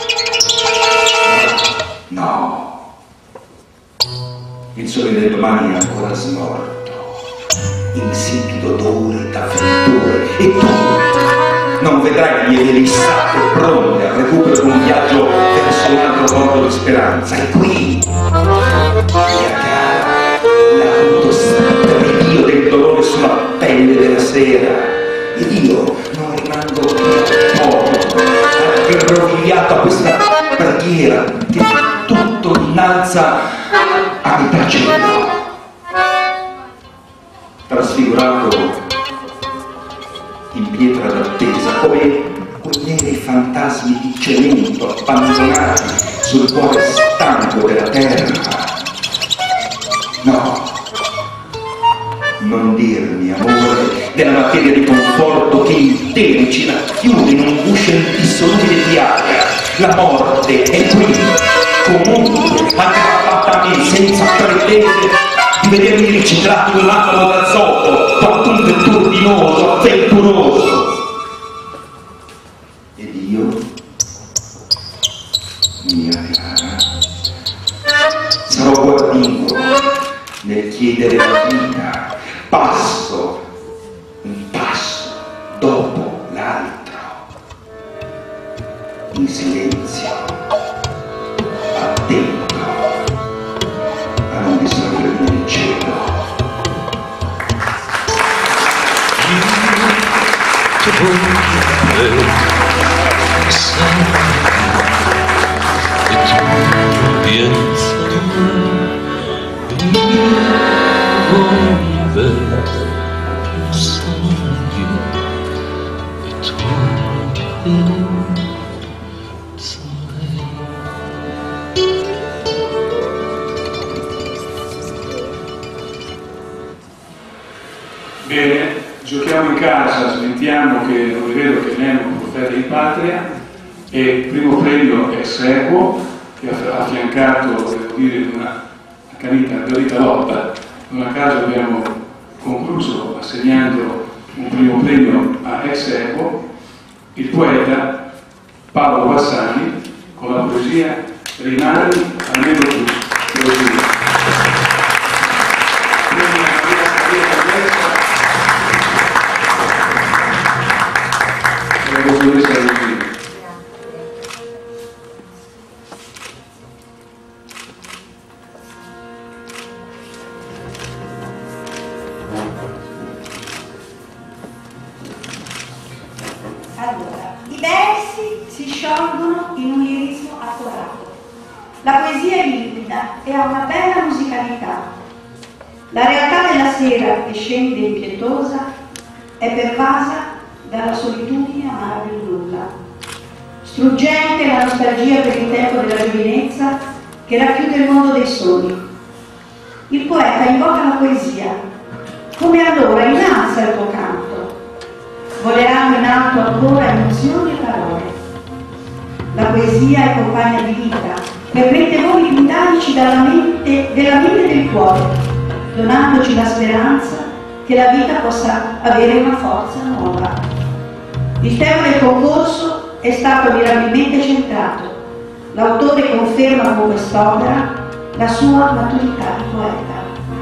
No, il sole del domani è ancora smorto, insipido odore da freddore, e tu non vedrai le mie velissate pronte al recupero di un viaggio verso un altro porto di speranza. E qui, mia cara, l'autostradio del dolore sulla pelle della sera. Ed io non rimango più poco, aggrovigliato a questa preghiera che tutto innalza a metà cielo. Trasfigurato in in pietra d'attesa, come quei neri fantasmi di cemento abbandonati sul cuore stanco della terra. No, non dirmi, amore, della materia di conforto che interi ci racchiude in un guscio indissolubile di aria. La morte è qui, comunque, accappatami senza pretese di vedermi riciclato in un atomo d'azoto, quantunque turbinoso, avventuroso. Ed io, mia cara, sarò guardingo nel chiedere la vita, passo, un passo dopo l'altro, in silenzio, attento a non disordermi nel cielo. Bene, giochiamo in casa, smentiamo che non è vero che lei è un profeta in patria, e il primo premio è Servo, che ha affiancato, devo dire, una accanita, accanita lotta. Non a caso abbiamo concluso assegnando un primo premio a ex Servo, il poeta Paolo Bassani, con la poesia Rimani almeno tu. Allora, i versi si sciolgono in un lirismo accorato. La poesia è limpida e ha una bella musicalità. La realtà della sera che scende impietosa è pervasa dalla solitudine amara del nulla. Struggente la nostalgia per il tempo della giovinezza che racchiude il mondo dei sogni. Il poeta invoca la poesia, come allora innalza il tuo canto. Voleranno in alto ancora emozioni e parole. La poesia è compagna di vita, permette voli pindanici dalla mente, della mente e del cuore, donandoci la speranza che la vita possa avere una forza nuova. Il tema del concorso è stato mirabilmente centrato. L'autore conferma con quest'opera la sua maturità di poeta.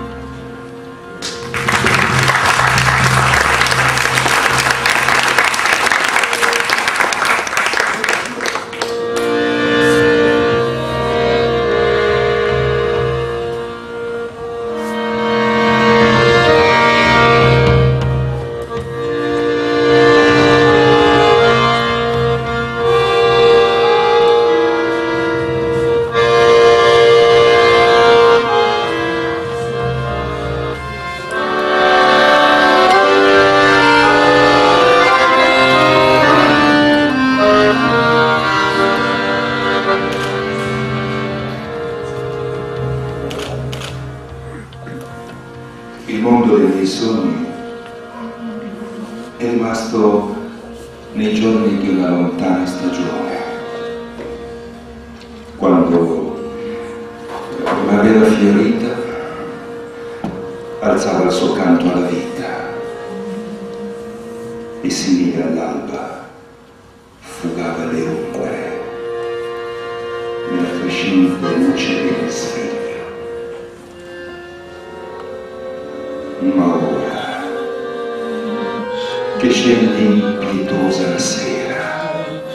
Il mondo dei miei sogni è rimasto nei giorni di una lontana stagione, quando la primavera fiorita alzava il suo canto alla vita e simile all'alba fugava le ombre nella crescente luce del risveglio. Ma ora che scende impietosa la sera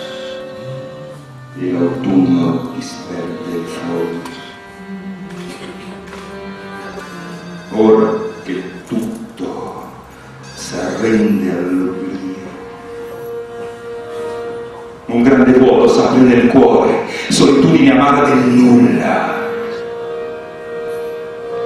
e l'autunno disperde i fogli, ora che tutto s'arrende all'oblio, un grande vuoto s'apre nel cuore, solitudine amara del nulla.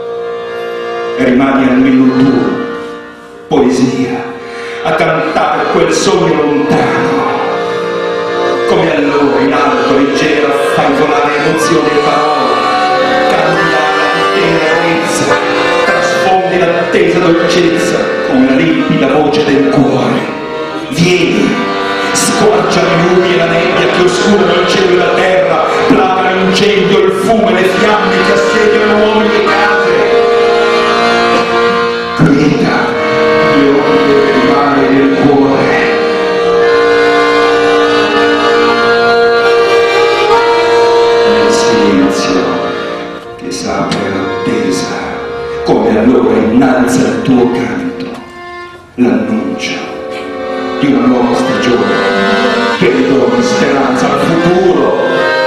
Rimani almeno tu, poesia, a cantare quel sogno lontano. Come allora in alto, leggera, fai volare emozioni e parole, cambia la tenerezza, trasfondi l'attesa dolcezza con la limpida voce del cuore. Vieni, squarcia le nubi e la nebbia che oscurano il cielo e la terra, placa l'incendio, il fumo e le fiamme che assediano uomini e case. Quieta le onde del mare del cuore. Nel silenzio che s'apre l'attesa, come allora innalza il tuo canto, l'annuncio di una nuova stagione che ridona speranza al futuro.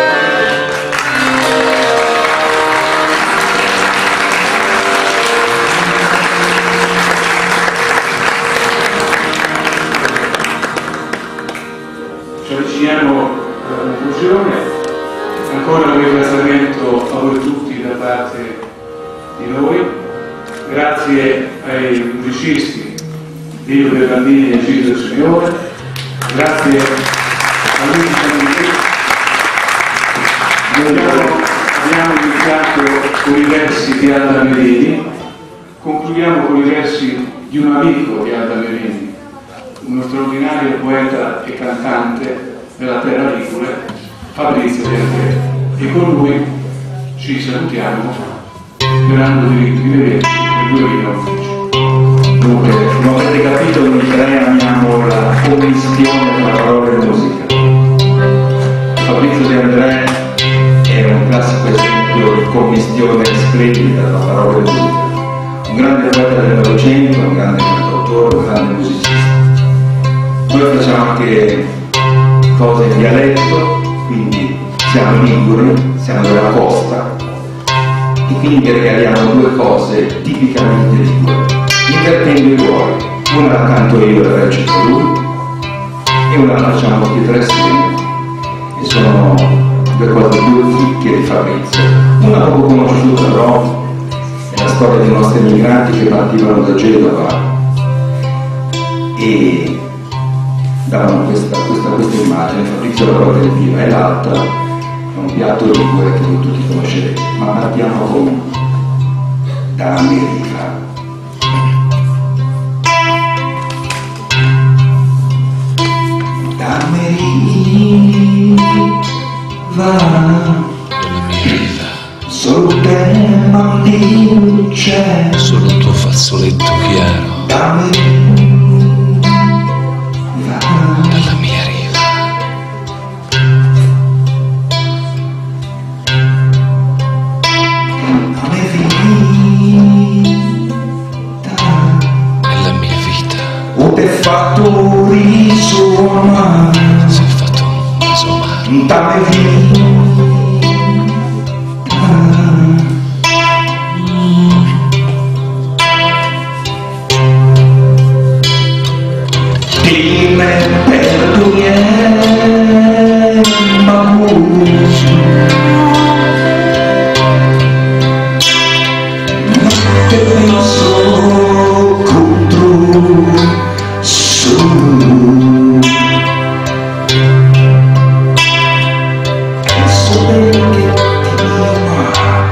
Ci avviciniamo alla conclusione. Ancora un ringraziamento a voi tutti da parte di noi. Grazie ai musicisti Dio dei Bambini e Gesù del Signore, grazie a Luigi Sanini. Noi abbiamo iniziato con i versi di Alda Merini, concludiamo con i versi di un amico di Alda Merini, uno straordinario poeta e cantante della terra ligure, Fabrizio De André, e con lui ci salutiamo sperando di rivederci nel duemilaundici. Dunque, come avete capito, noi tre amiamo la commistione tra parola e musica. Fabrizio De André è un classico esempio di commistione splendida tra parola e musica. Un grande poeta del Novecento, un grande cantautore, un grande musicista. Noi facciamo anche cose in dialetto, quindi siamo liguri, siamo della costa, e quindi vi regaliamo due cose tipicamente liguri. Invertendo i ruoli, una la canto io e la recito lui e una la facciamo tutti e tre assieme, e sono due cose più ricche di Fabrizio. Una poco conosciuta però è la storia dei nostri emigranti che partivano da Genova e davano questa, questa, questa immagine. Fabrizio la prova del vino e l'altra è un piatto ligure che voi tutti conoscerete, ma partiamo con Da America. Va nella mia vita, solo te bambino c'è, solo il tuo fazzoletto chiaro dammi va nella mia riva. come vita Nella mia vita o t'è fatto riso amaro, si è fatto un vaso amaro. dammi vita ti me perdonare ma te penso contro su. So bene che ti ama,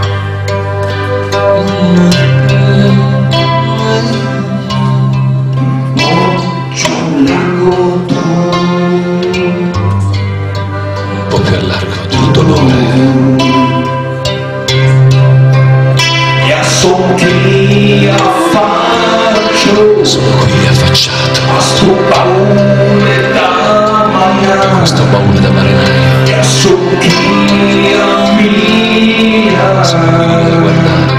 occhio largo tu, Un po' più a largo del dolore, e a sonti affaccio, sono qui affacciato a sto baule da a mangiare, questo baule da marinaio. e a sonti ammira, Sono qui a guardare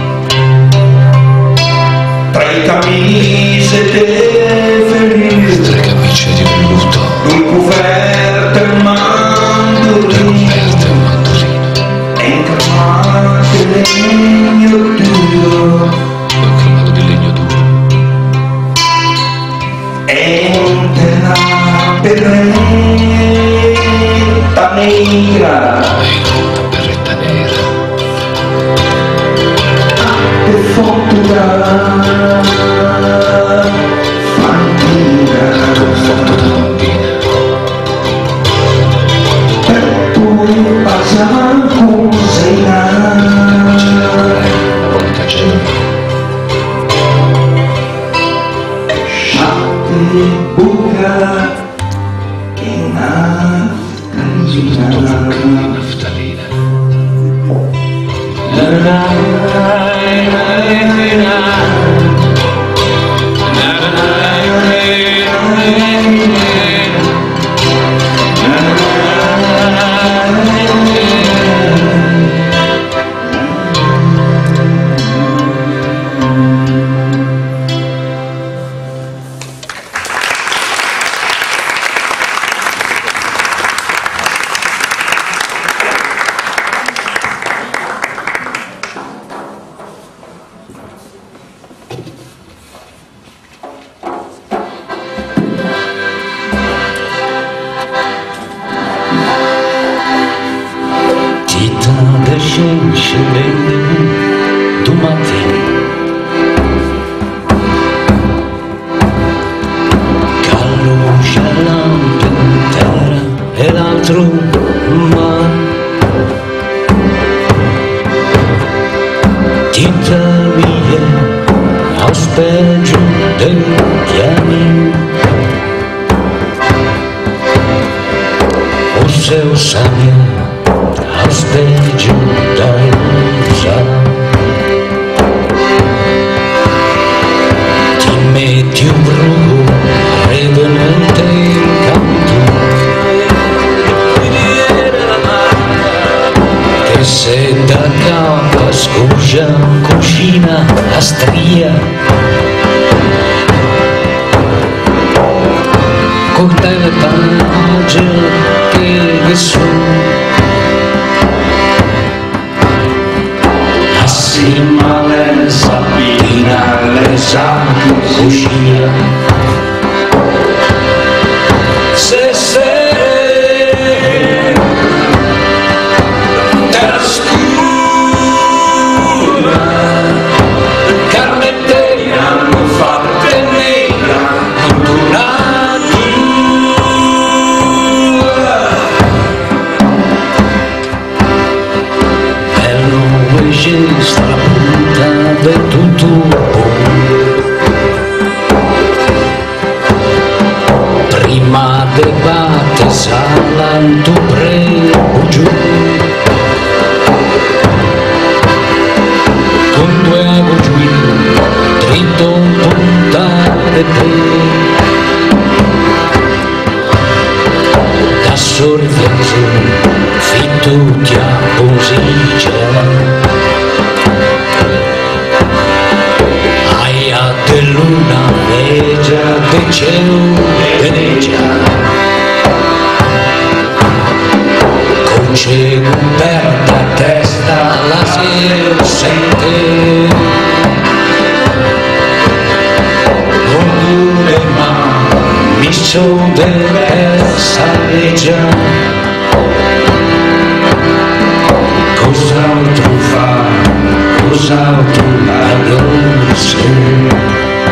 tra i camise le felici, tre camicie di velluto, un cuferte due mandolino, coperte e un mandolino, e incamate legno duro, e un cremato di legno duro, e un terra berretta nera, e una berretta nera, e fottura fantina, tuffo casa desce do mattino, calluccia lampe in terra e l'altro mare, t'intervie al specchio dei piani, o seu sangue al specchio dai usare. Ti metti un bruco revenente in canto, che se da capa scusa cucina a stria, con te le pagine che sono assieme alle Sabina, alle Sanche cucina. Se sei terra scura, carne e te hanno fatto nera, non tornati. Sta la punta del tutto prima de batte salan tu prego giù con due agoggi dritto punta de te da sorveggio fitto ti apposiccia de luna vegia de cielo venegia, con cielo aperta a testa la si sente, con due mani mi so deve salleggia, cos'altro fa, cos'altro addosso.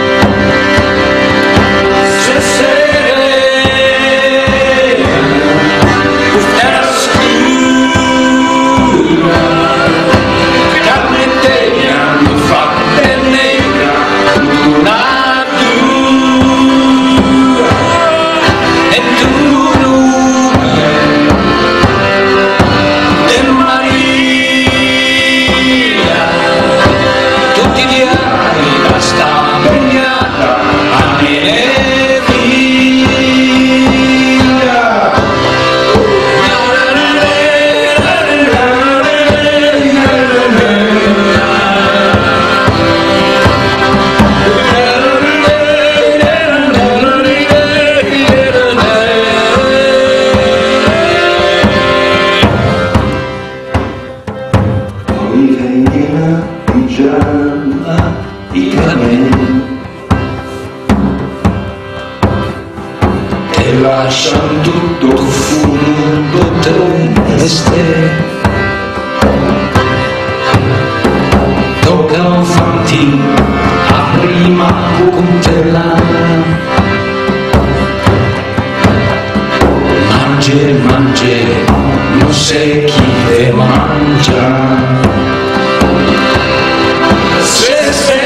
E lasciano tutto fumo te e ste, tocca farti a prima con te la mangi, mangi, non sai chi te mangia. Se sei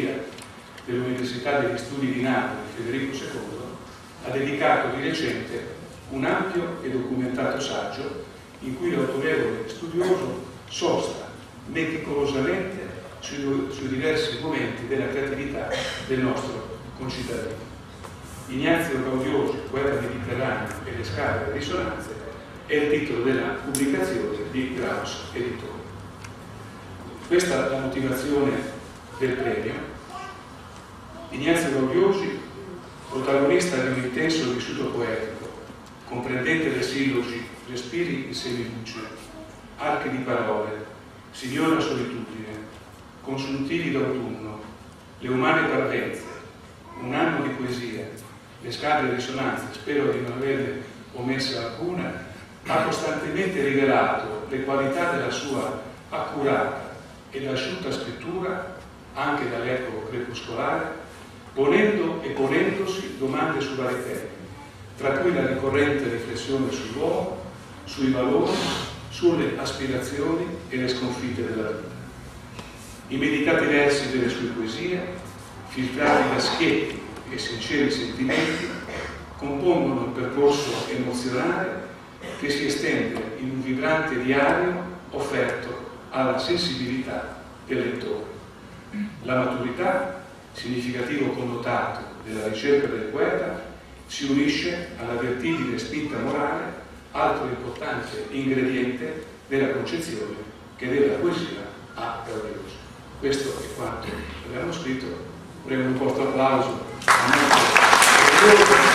filosofia dell'Università degli Studi di Napoli, Federico secondo, ha dedicato di recente un ampio e documentato saggio in cui l'autorevole studioso sosta meticolosamente sui, sui diversi momenti della creatività del nostro concittadino. Ignazio Gaudiosi, poeta mediterraneo e le scale delle risonanze, è il titolo della pubblicazione di Graus Editore. Questa è la motivazione del premio. Ignazio Gaudiosi, protagonista di un intenso vissuto poetico, comprendente le sillogi, respiri in semiluce, archi di parole, signora solitudine, consuntivi d'autunno, le umane parvenze, un anno di poesia, le scale risonanze, spero di non averne omessa alcuna, ha costantemente rivelato le qualità della sua accurata ed asciutta scrittura, anche dall'epoca crepuscolare, ponendo e ponendosi domande su vari temi, tra cui la ricorrente riflessione sull'uomo, sui valori, sulle aspirazioni e le sconfitte della vita. I meditati versi delle sue poesie, filtrati da schietti e sinceri sentimenti, compongono un percorso emozionale che si estende in un vibrante diario offerto alla sensibilità del lettore. La maturità, significativo connotato della ricerca del poeta, si unisce alla vertigine spinta morale, altro importante ingrediente della concezione che della poesia ha Gaudiosi. Questo è quanto abbiamo scritto. Prego un forte applauso a nostro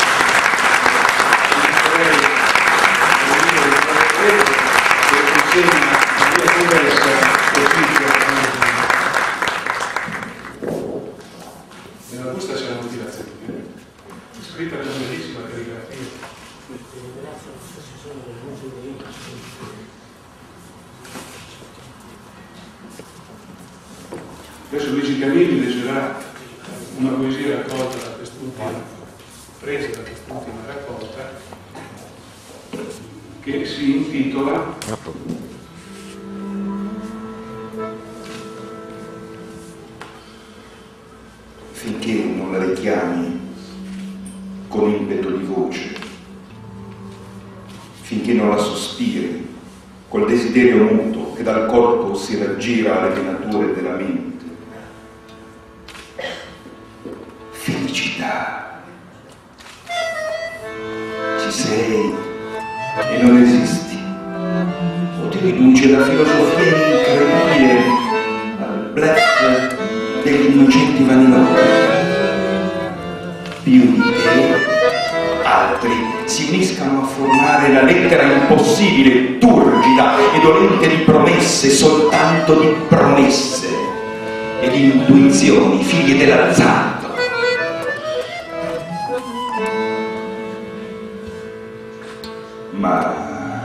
che consegna la mia conversa nella busta c'è la motivazione scritta con una bellissima calligrafia. Adesso Luigi Camilli leggerà una poesia raccolta da quest'ultima, presa da quest'ultima raccolta, che si intitola Finché non la richiami con impeto di voce, finché non la sospiri col desiderio muto che dal corpo si raggira alle venature della mente. Felicità. Ci sei e non esisti, o ti riduce la filosofia incredibile al bluff degli innocenti vanilotti. Più di te, altri si uniscano a formare la lettera impossibile, turgida e dolente di promesse, soltanto di promesse e di intuizioni, figlie dell'azzardo. Ma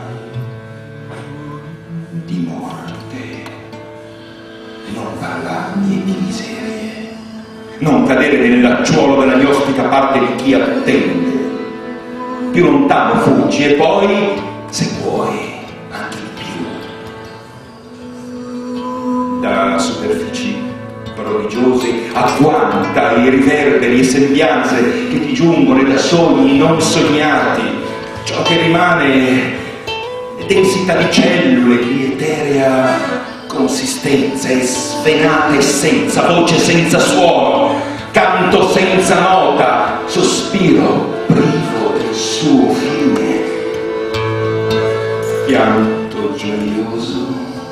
di morte non parlarmi di miserie, non cadere nel lacciuolo della gnostica parte di chi attende. Più lontano fuggi e poi, se vuoi, anche di più. Da superfici prodigiose agguanta i riverberi e sembianze che ti giungono da sogni non sognati. Ciò che rimane è densità di cellule di eterea consistenza, è svenata essenza, voce senza suono, canto senza nota, sospiro privo del suo fine, pianto gioioso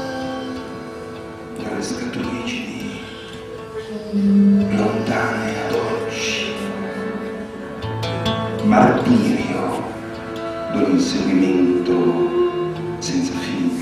dalle scatoligi lontane ad oggi, martirio d'un inseguimento senza fine.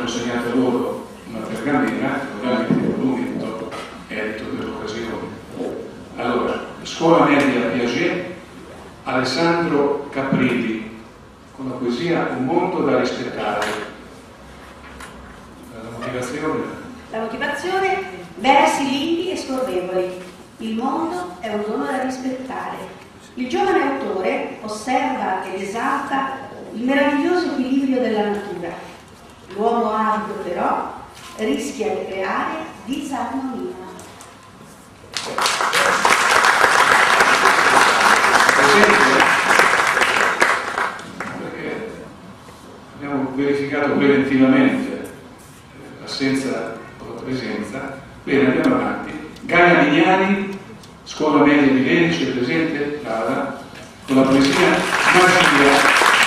consegnato loro una pergamena, ovviamente il monumento edito per l'occasione. Allora, scuola media Piaget, Alessandro Caprilli, con la poesia Un mondo da rispettare. La motivazione? La motivazione, versi limpidi e scorrevoli. Il mondo è un dono da rispettare. Il giovane autore osserva ed esalta il meraviglioso equilibrio della natura. L'uomo avido, però, rischia di creare disarmonia. Perché abbiamo verificato preventivamente l'assenza o la presenza. Bene, andiamo avanti. Gaia Vignani, scuola media di Lenici, è presente? Vada, con la poesia Magia.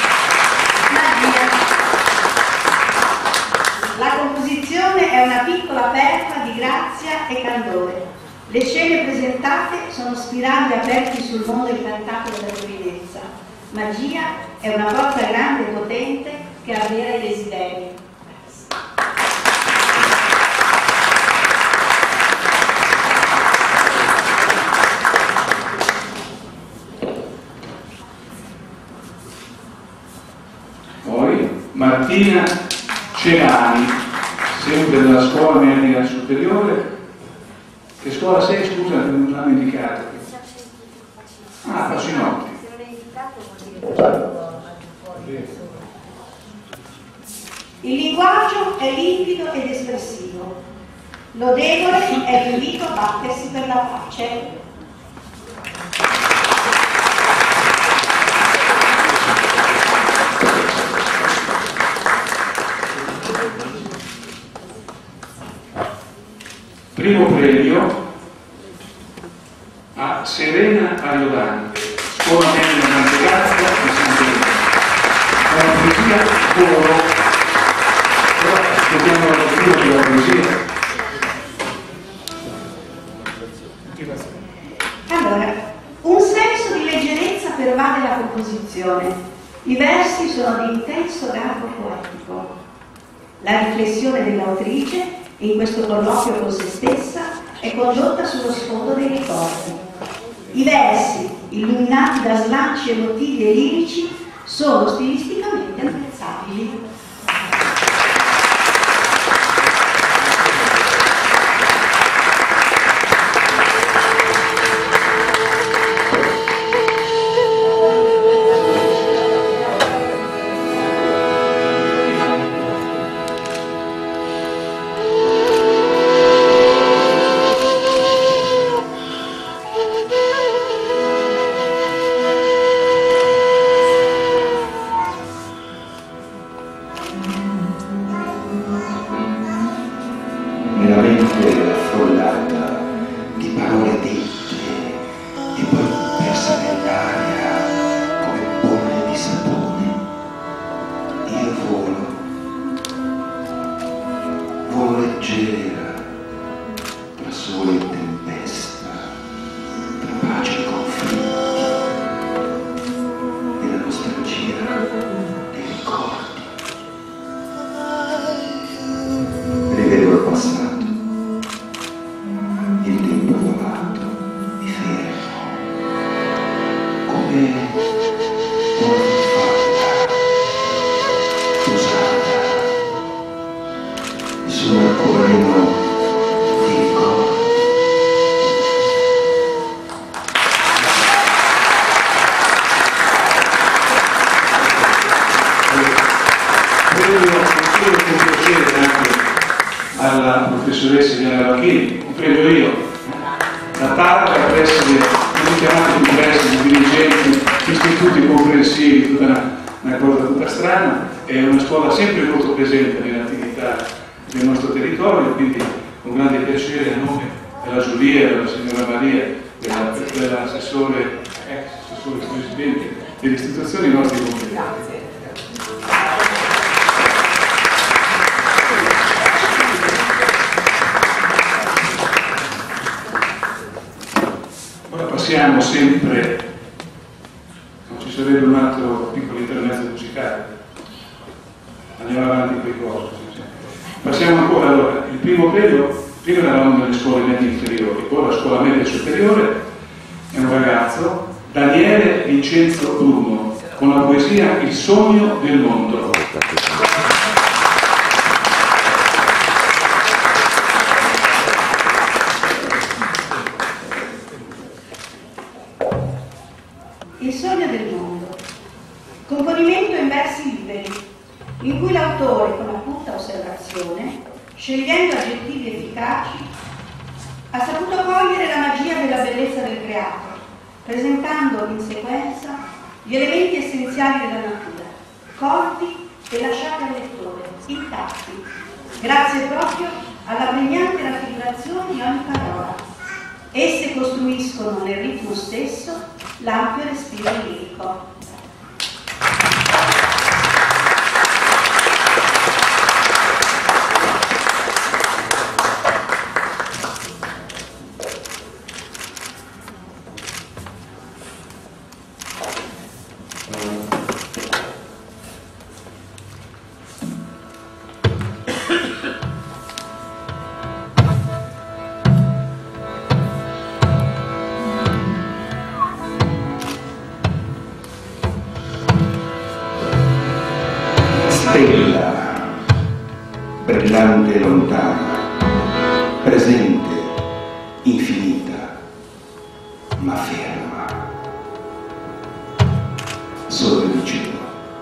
La composizione è una piccola perla di grazia e candore. Le scene presentate sono spiragli aperti sul mondo incantato della giovinezza. Magia è una forza grande e potente che avvera i desideri. Poi Martina Celani, sempre della scuola media superiore. Che scuola sei? Scusa, non l'hanno indicato. Ah, Facinotti. Il linguaggio è limpido ed espressivo. Lodevole è l'invito a battersi per la pace. Primo premio a Serena Ariodante, scuola media Mantegazza di San Giovanni. Una poesia coro, però aspettiamo la lettura della poesia. Allora, un senso di leggerezza pervade la composizione. I versi sono di intenso garbo poetico. La riflessione dell'autrice in questo colloquio con se stessa è condotta sullo sfondo dei ricordi. I versi, illuminati da slanci emotivi e lirici, sono stilisticamente apprezzabili. alla professoressa Diana Racchini, comprendo io, la targa presso le chiamate più presso di dirigenti, istituti comprensivi, tutta una, una cosa tutta strana, è una scuola sempre molto presente nell'attività del nostro territorio, quindi con grande piacere a nome della giuria, della signora Maria, dell'assessore, ex assessore presidente delle istituzioni nostri competenti. Passiamo sempre, non ci sarebbe un altro piccolo intermezzo musicale, andiamo avanti con i corsi. Passiamo ancora, allora, il primo premio, prima eravamo nelle scuole medie inferiori, poi la scuola media superiore, è un ragazzo, Daniele Vincenzo Bruno, con la poesia Il sogno del mondo. Il sogno del mondo, componimento in versi liberi, in cui l'autore, con acuta osservazione, scegliendo aggettivi efficaci, ha saputo cogliere la magia della bellezza del creato, presentando in sequenza gli elementi essenziali della natura, colti e lasciati al lettore, intatti, grazie proprio alla pregnante raffigurazione di ogni parola. Esse costruiscono nel ritmo stesso l'ampio respiro lirico. Stella, brillante e lontana, presente, infinita, ma ferma. Sole di cielo,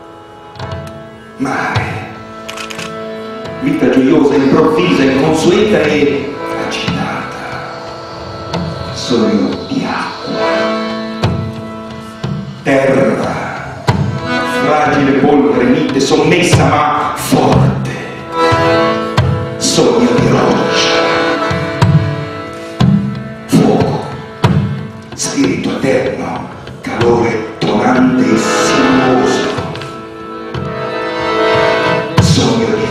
mare, vita gioiosa, improvvisa, inconsueta e agitata, sogno di acqua, terra, fragile polvere, mite, sommessa ma forte, sogno di roccia, fuoco, spirito eterno, calore tonante e sinuoso, sogno di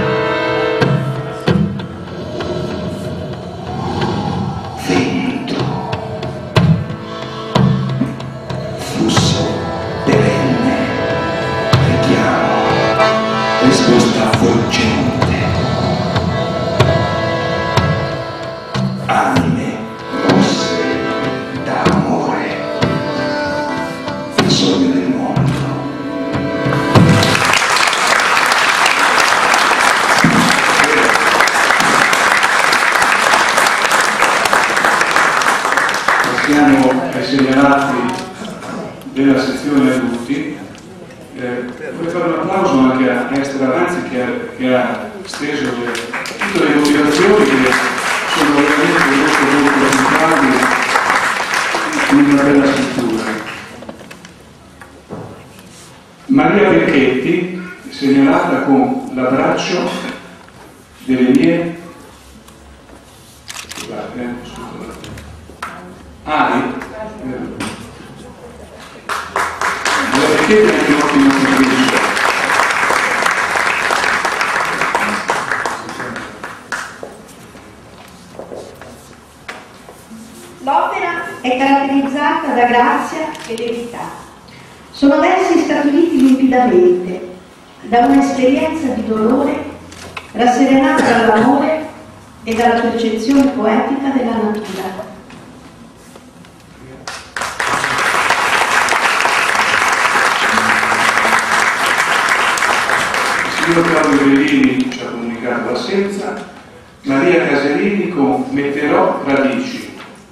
vita, vento, flusso perenne, risposta avvolgente, anime mosse da amore, il sogno del mondo. Passiamo ai segnalati della sezione adulti. Eh, vorrei fare un applauso anche a Esther Aranzi che ha, che ha steso le, tutte le motivazioni che sono veramente molto molto centrali in una bella scrittura. Maria Becchetti, segnalata con l'abbraccio delle mie scusate, eh, scusate. Ali, eh, perché è anche un ottimo contributo. L'opera è caratterizzata da grazia e verità. Sono versi stabiliti limpidamente da un'esperienza di dolore rasserenata dall'amore e dalla percezione poetica della natura. Claudio Bellini ci ha comunicato l'assenza, Maria Caserini con Metterò radici.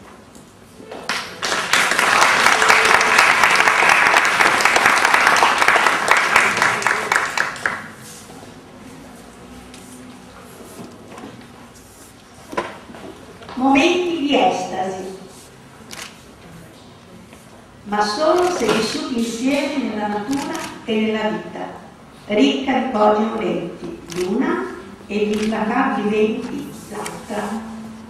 Momenti di estasi, ma solo se vissuti insieme nella natura e nella vita, ricca di podi moventi, l'una e di implacabili venti, l'altra.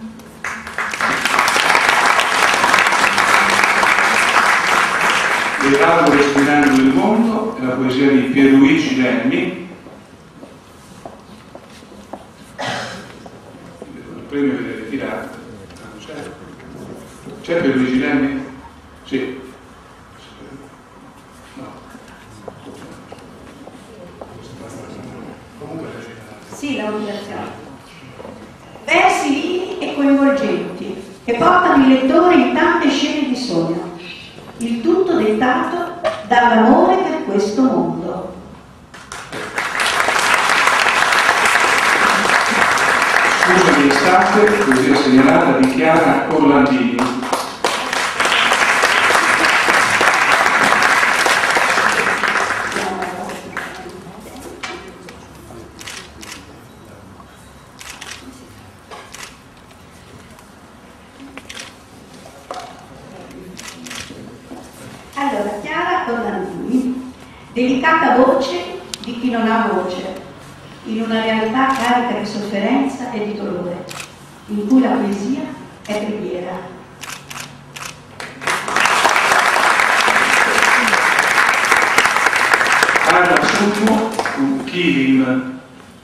L'Evaldo respirando il mondo è la poesia di Pierluigi Lemmi. Il premio viene ritirato. C'è? C'è Pierluigi Lemmi? Sì. No. Comunque Sì, la motivazione. Versi vivi e coinvolgenti che portano il lettore in tante scene di sogno, il tutto dettato dall'amore per questo mondo. Scusa di estate, poesia segnalata di Chiara Orlandini. Allora, Chiara Orlandini, delicata voce di chi non ha voce, in una realtà carica di sofferenza e di dolore, in cui la poesia è preghiera. Parla Summo con Kilim. Non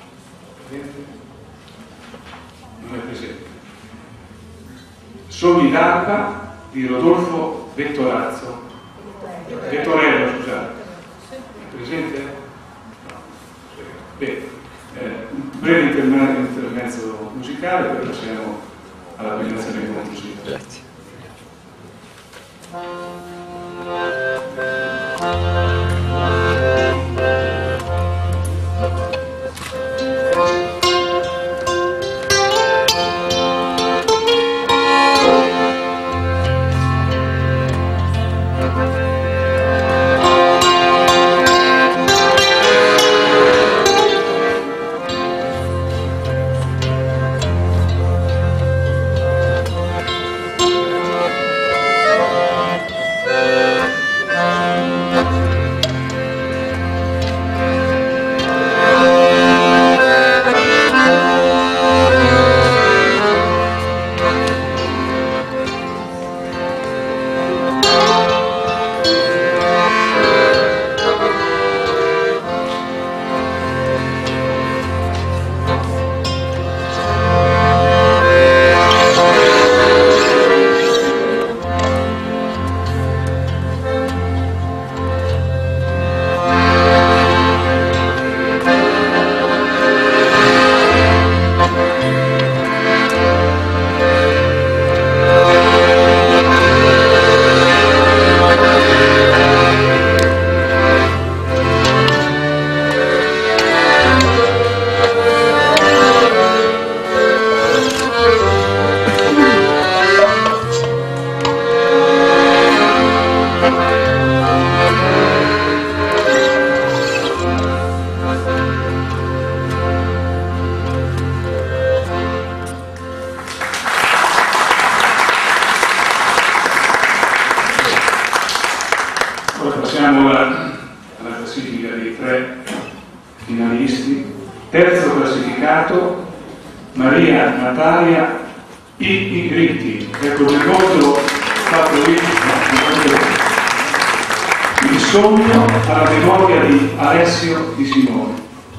è presente. Sogni d'alba di Rodolfo Vettorazzo. Vettorello, scusate. È presente? No. Bene. Eh, un breve intermezzo musicale, poi passiamo alla presentazione conclusiva. Grazie. Passiamo alla, alla classifica dei tre finalisti. Terzo classificato Maria Natalia Pippi Ritti. Ecco il ricordo fatto lì, il sogno alla memoria di Alessio Di Simone.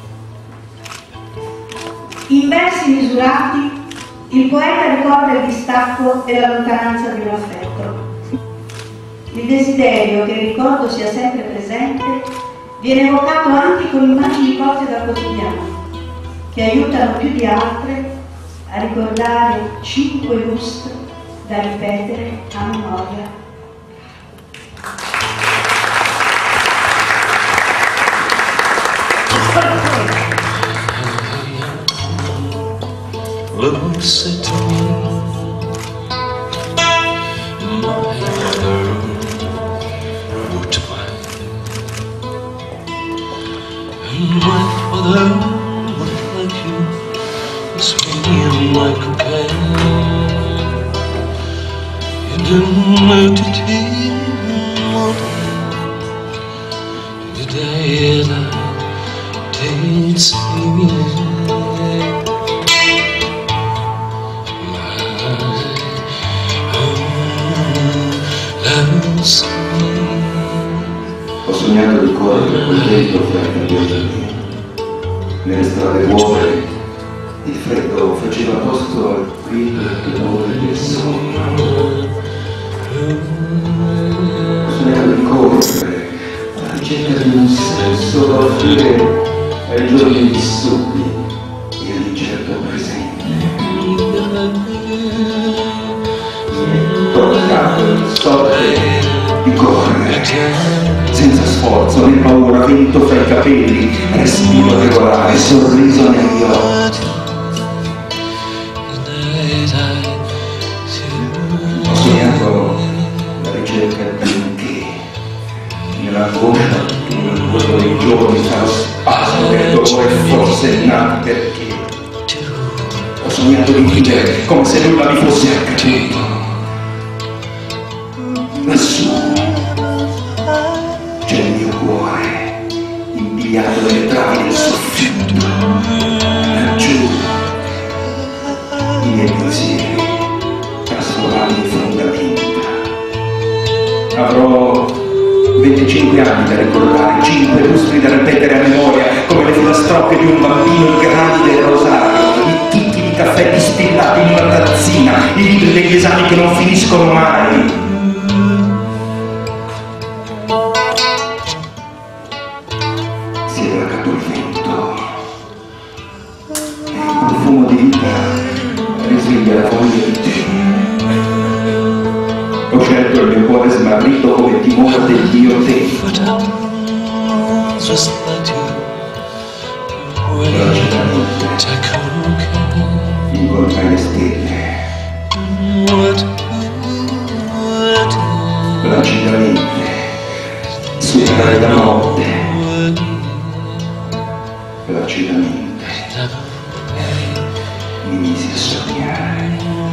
In versi misurati, il poeta ricorda il distacco e la lontananza di un affetto. Il desiderio che il ricordo sia sempre presente viene evocato anche con immagini colte dal quotidiano, che aiutano più di altre a ricordare cinque lustri da ripetere a memoria. Lucid my father would like you, this being my companion. You don't know to tell the day that did see me. Ho sognato di correre quel vento fra i cambiamenti. Nelle strade vuote il freddo faceva posto al grido dolore del sogno. Ho sognato di correre alla ricerca di un senso da offrire ai giorni vissuti, sorte di correre, senza sforzo né paura, vento fra i capelli, respiro regolare, sorriso negli occhi. Ho sognato la ricerca di un che, nell'angoscia nel corso dei giorni, fra lo spasmo del dolore forse nato perché ho sognato di vivere come se nulla mi fosse accaduto. Lassù c'è il mio cuore impigliato nelle travi del soffitto. Laggiù i miei pensieri trasformati in fondamenta. Avrò venticinque anni da ricordare, cinque lustri da ripetere a memoria, come le filastrocche di un bambino, i grani del rosario, i chicchi di caffè distillati in una tazzina, i libri degli esami che non finiscono mai. Si è placato il vento e il profumo di vita risveglia la voglia di te. Ho scelto il mio cuore smarrito come timore del Dio tempo. Velocemente incontrai le stelle. Placidamente superai la notte. Placidamente mi misi a sognare.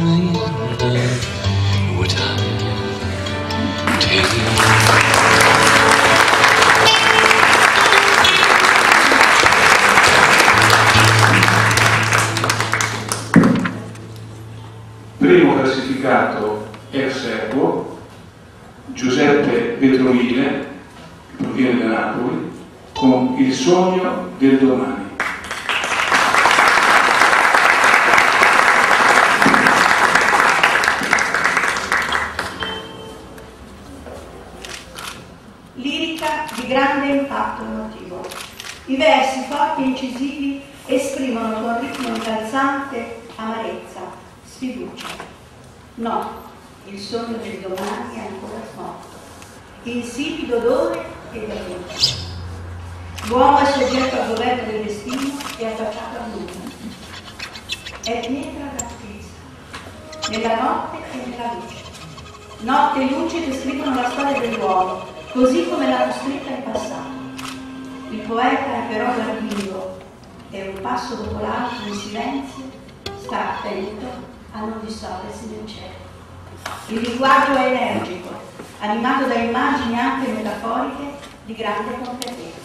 Primo classificato ex equo, Giuseppe Vetrovile, che proviene da Napoli, con Il sogno del domani. Lirica di grande impatto emotivo. I versi forti e incisivi esprimono con ritmo incalzante amarezza, sfiducia. No, il sogno del domani è ancora smorto, insipido odore e delusione. L'uomo è soggetto al governo del destino e affacciato al nulla. È pietra d'attesa, nella notte e nella luce. Notte e luce descrivono la storia dell'uomo, così come l'hanno scritta in passato. Il poeta è però guardingo e un passo dopo l'altro in silenzio sta attento a non dissolversi nel cielo. Il linguaggio è energico, animato da immagini anche metaforiche di grande competenza.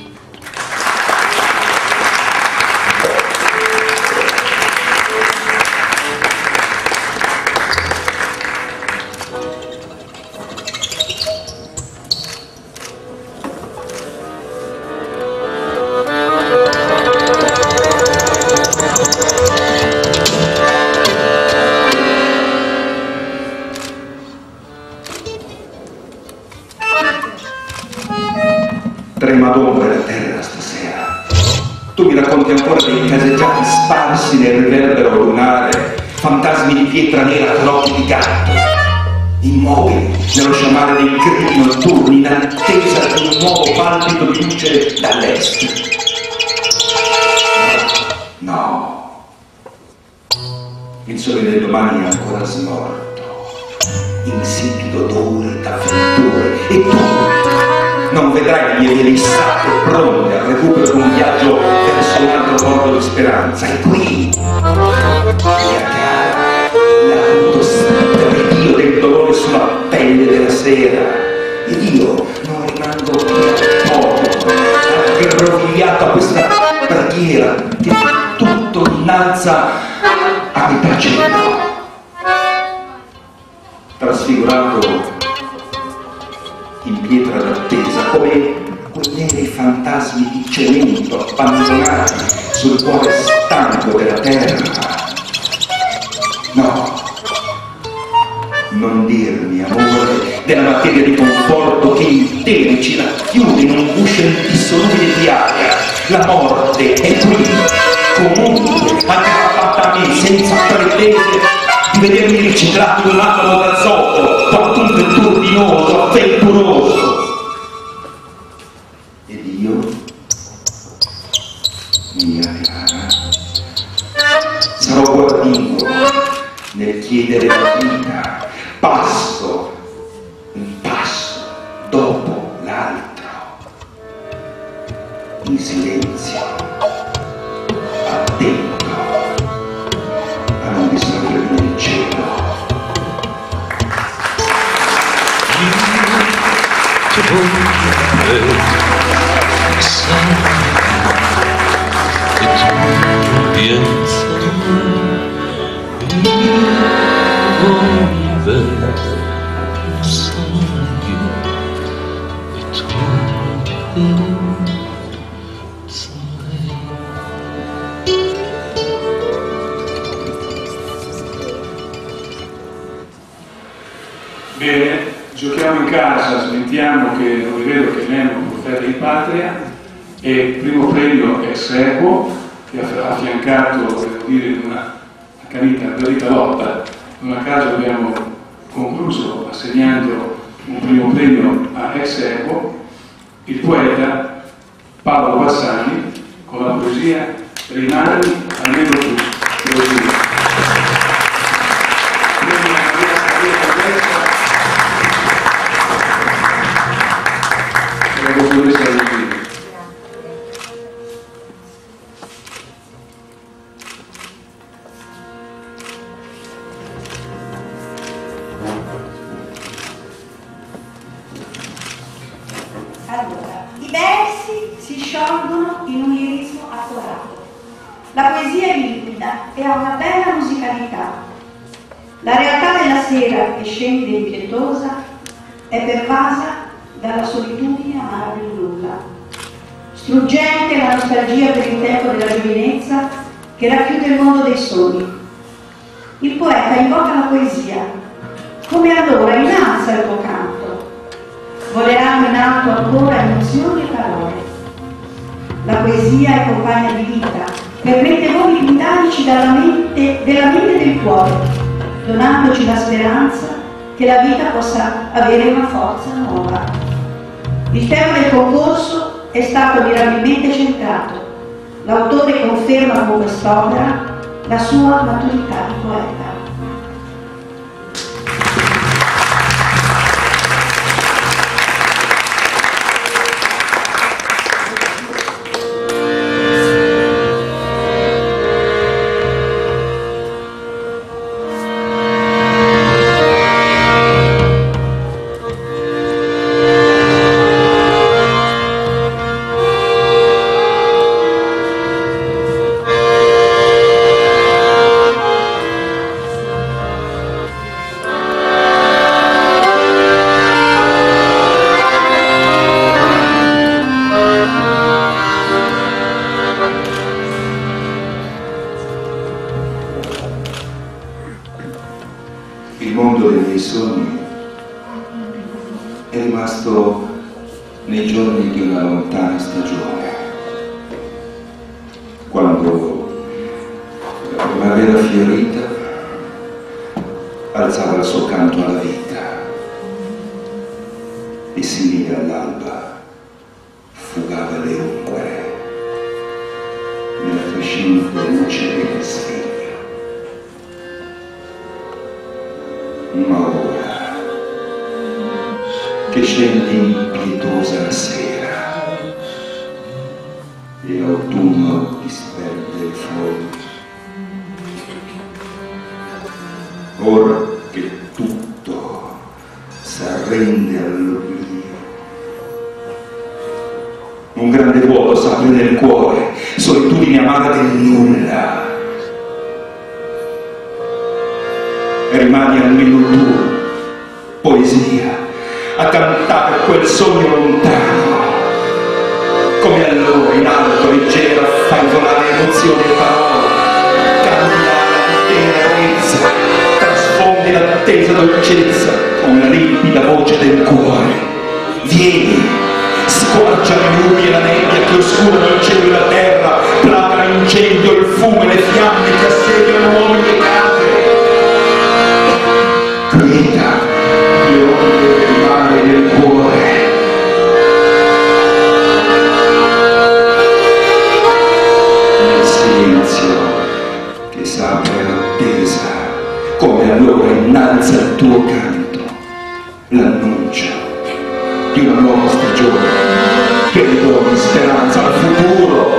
Trema d'ombre la terra stasera. Tu mi racconti ancora dei caseggiati sparsi nel riverbero lunare, fantasmi di pietra nera con occhi di gatto, immobili nello sciamare dei grilli notturni in attesa di un nuovo palpito di luce dall'est. No, il sole del domani è ancora smorto, insipido odore d'avventure, e tu non vedrai le mie vie rissate, pronte al recupero di un viaggio verso un altro porto di speranza. E qui, mia cara, l'autostima io del dolore sulla pelle della sera. Ed io non rimango più poco, aggrovigliato a questa preghiera che tutto innalza a metà cielo. Trasfigurato in pietra d'attesa, come quei neri fantasmi di cemento abbandonati sul cuore stanco della terra. No, non dirmi, amore, della materia di conforto che in te ci racchiude in un guscio indissolubile di aria. La morte è qui, comunque, aggrappata a me, senza pretese di vedermi riciclato in un atomo d'azoto, quantunque tu guardingo nel chiedere la vita, passo, un passo dopo l'altro, in silenzio, attento a non distogliere il cielo. Io ti voglio sai che tu piensa io volver soy e tu sai. Bene, giochiamo in casa, smentiamo che non è vero che Nemo profeta di patria, e il primo premio è Servo, che ha affiancato, devo dire, una accanita, bella lotta. Non a caso abbiamo concluso assegnando un primo premio a ex Servo, il poeta Paolo Bassani, con la poesia Rimani almeno tu. Allora, i versi si sciolgono in un lirismo accorato. La poesia è limpida e ha una bella musicalità. La realtà della sera che scende impietosa è pervasa dalla solitudine amara del nulla. Struggente la nostalgia per il tempo della giovinezza che racchiude il mondo dei sogni. Il poeta invoca la poesia, come allora innalza il tuo canto. Voleranno in alto ancora emozioni e parole. La poesia è compagna di vita, permette voli pindarici dalla mente, della mente e del cuore, donandoci la speranza che la vita possa avere una forza nuova. Il tema del concorso è stato mirabilmente centrato. L'autore conferma con quest'opera la sua maturità di poeta. Il mondo dei miei sogni è rimasto nei giorni di una lontana stagione, quando la primavera fiorita alzava il suo canto alla vita e simile all'alba fugava le ombre nella crescente luce del risveglio. Ma ora che scende impietosa la sera e l'autunno disperde le foglie, ora che tutto s'arrende all'oblio, un grande vuoto s'apre nel cuore, solitudine amara del nulla. Rimani almeno tu, poesia, a cantare quel sogno lontano, come allora in alto leggera fai volare emozioni e parole, canta la tenerezza, trasfondi l'attesa dolcezza con la limpida voce del cuore. Vieni, squarcia le nubi e la nebbia che oscurano il cielo e la terra, placa l'incendio, il fumo e le fiamme che assediano uomini e case. Quieta le onde del mare e del cuore. Nel silenzio che s'apre alla innalza il tuo canto, l'annuncia di una nuova stagione, pieno di speranza al futuro.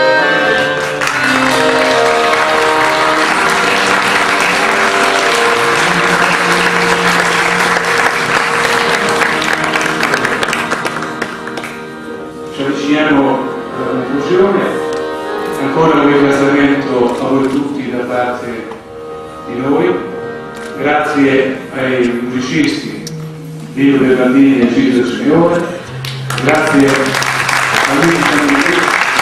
Ci avviciniamo alla conclusione, ancora un ringraziamento a voi tutti da parte di noi, grazie ai musicisti Dio Bernardini e Gildo Simeone, grazie a Luigi Giannini.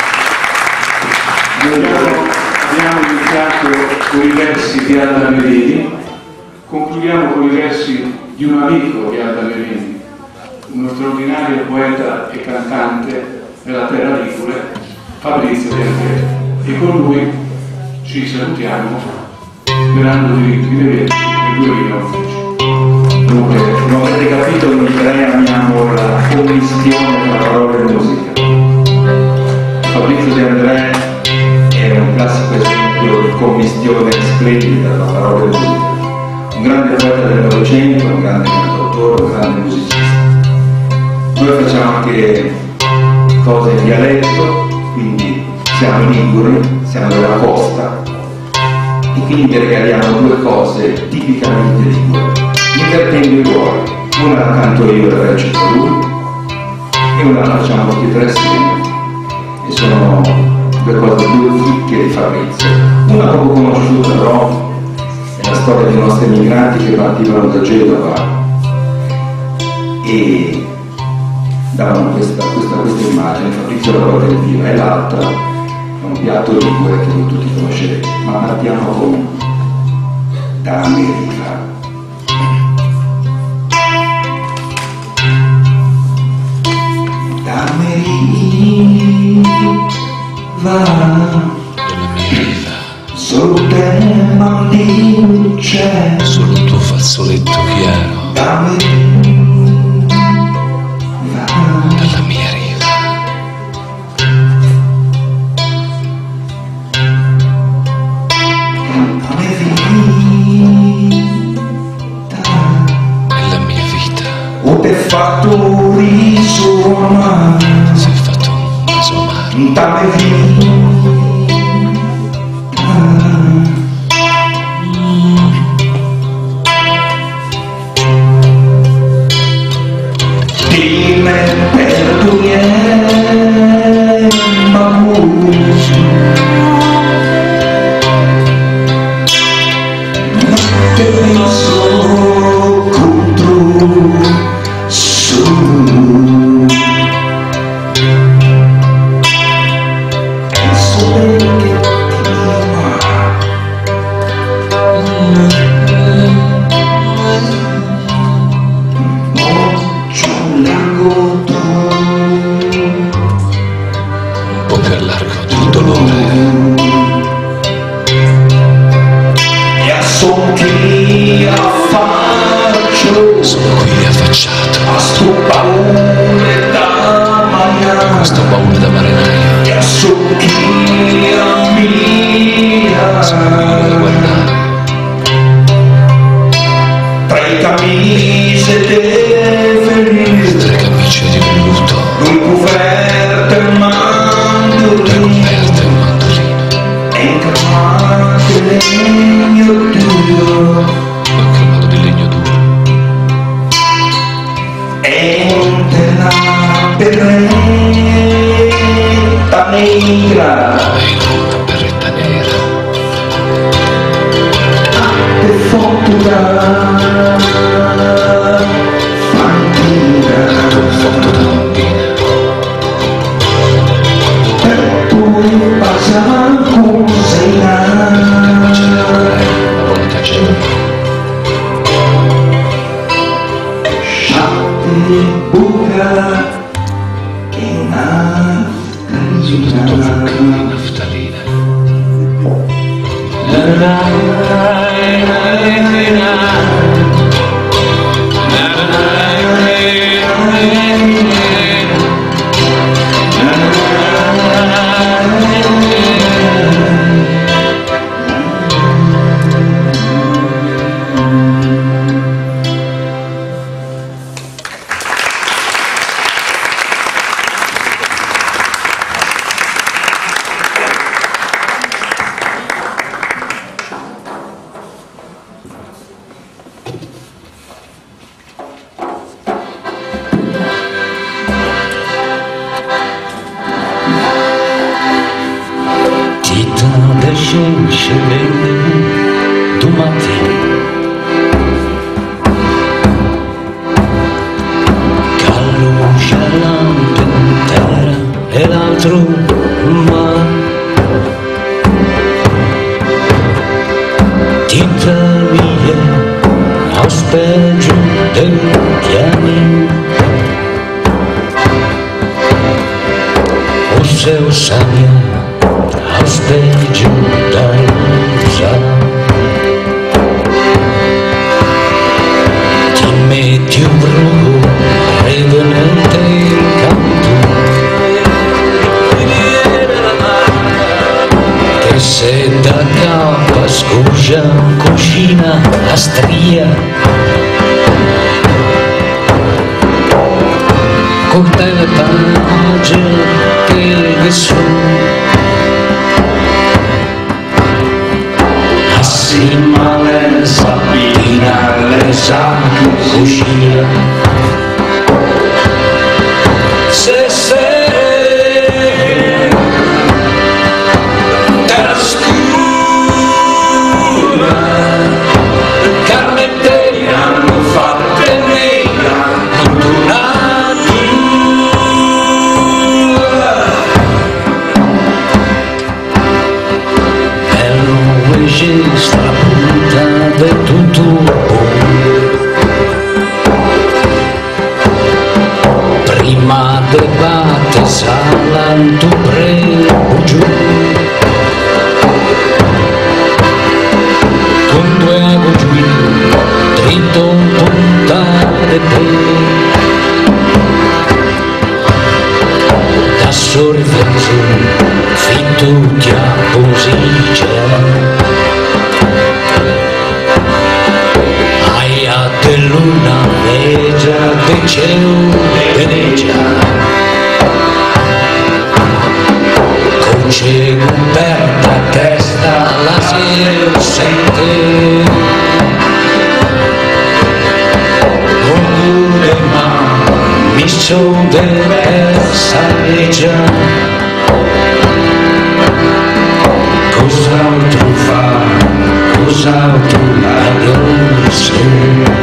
Noi abbiamo iniziato con i versi di Alda Merini, concludiamo con i versi di un amico di Alda Merini, uno straordinario poeta e cantante della terra ligure, Fabrizio De André, e con lui ci salutiamo sperando di rivederci nel duemilaundici. Dunque, come avete capito, noi tre amiamo la commistione tra parola e musica. Fabrizio De André è un classico esempio di commistione splendida tra parola e musica. Un grande poeta del Novecento, un grande cantautore, un grande musicista. Noi facciamo anche cose in dialetto, quindi siamo liguri, siamo della costa, e quindi vi regaliamo due cose tipicamente liguri, invertendo i ruoli. Una la canto io e la recito lui, e una la facciamo tutti e tre assieme, e sono due cose, due chicche di Fabrizio. Una poco conosciuta però è la storia dei nostri emigranti che partivano da Genova e davano questa, questa, questa immagine. Fabrizio la porta in vino, e l'altra è un piatto ligure che voi tutti conoscerete, ma partiamo con Da America. Da America solo te mandi un cielo, solo il tuo fazzoletto chiaro da America dalla mia riva. Nella mia vita o ti è fatto riso amaro, si è fatto un vaso amaro da me vita di me perdoniere m'amuso, ma che penso contro su penso che ti ama. un po' più a largo del dolore, E a son che affaccio sono qui affacciato a sto baule da magnà, questo baule da marinaio, e a son che ammira sono qui a guardare tra i camise le felici, tre camicie di velluto, lui coperte tre mandolino coperte e un mandolino, e incamate legno duro e un cavallo di legno duro, e un terra berretta negra e in una berretta nera, che fotura fantina, un foto da bambina, per poi passare con sei anni, c'è la buona canzone, sciatte buca che sulla tua naftalina. naftalina. se vede domattina. Calluccia lampe intera e l'altro mare. T'Italia, aspeggio del chiamino. Se Osania, aspeggio dai usare. Ti metti un bruco, revenente il canto, che se da capa scusa, cucina, a stria, con te le pagine che sono assieme alle sabbine, alle sacche cucina. Se sei terra scura, carne e te hanno fatto nera, non tornare. Sta punta de tutto prima de batte salan tu prego giù con due ago giù dritto punta de te da sorveggio fitto ti apposice de luna vegia, de cielo venegia, con cielo aperta testa la si sente, con le mani mi son de salleggia, cosa tu fa, cosa tu la dolce.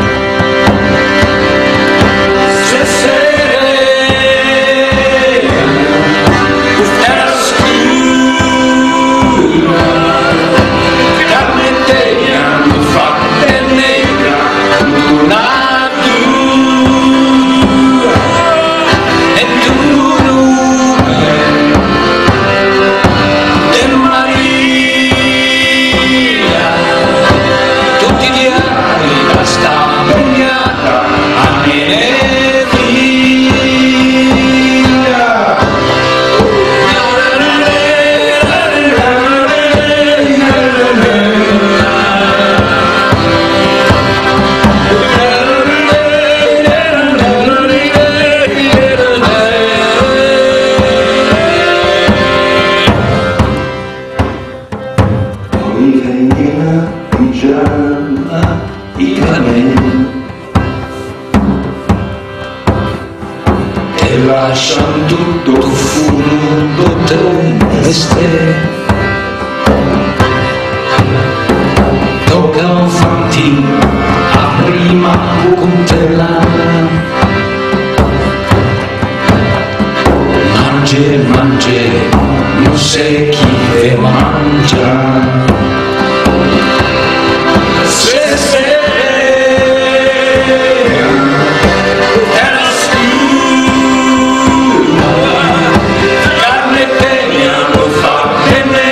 Lasciano tutto fumo e ste tocca farti a prima con te la mangi, mangi, non sai chi te mangia. Se sei carne e te ne hanno fatte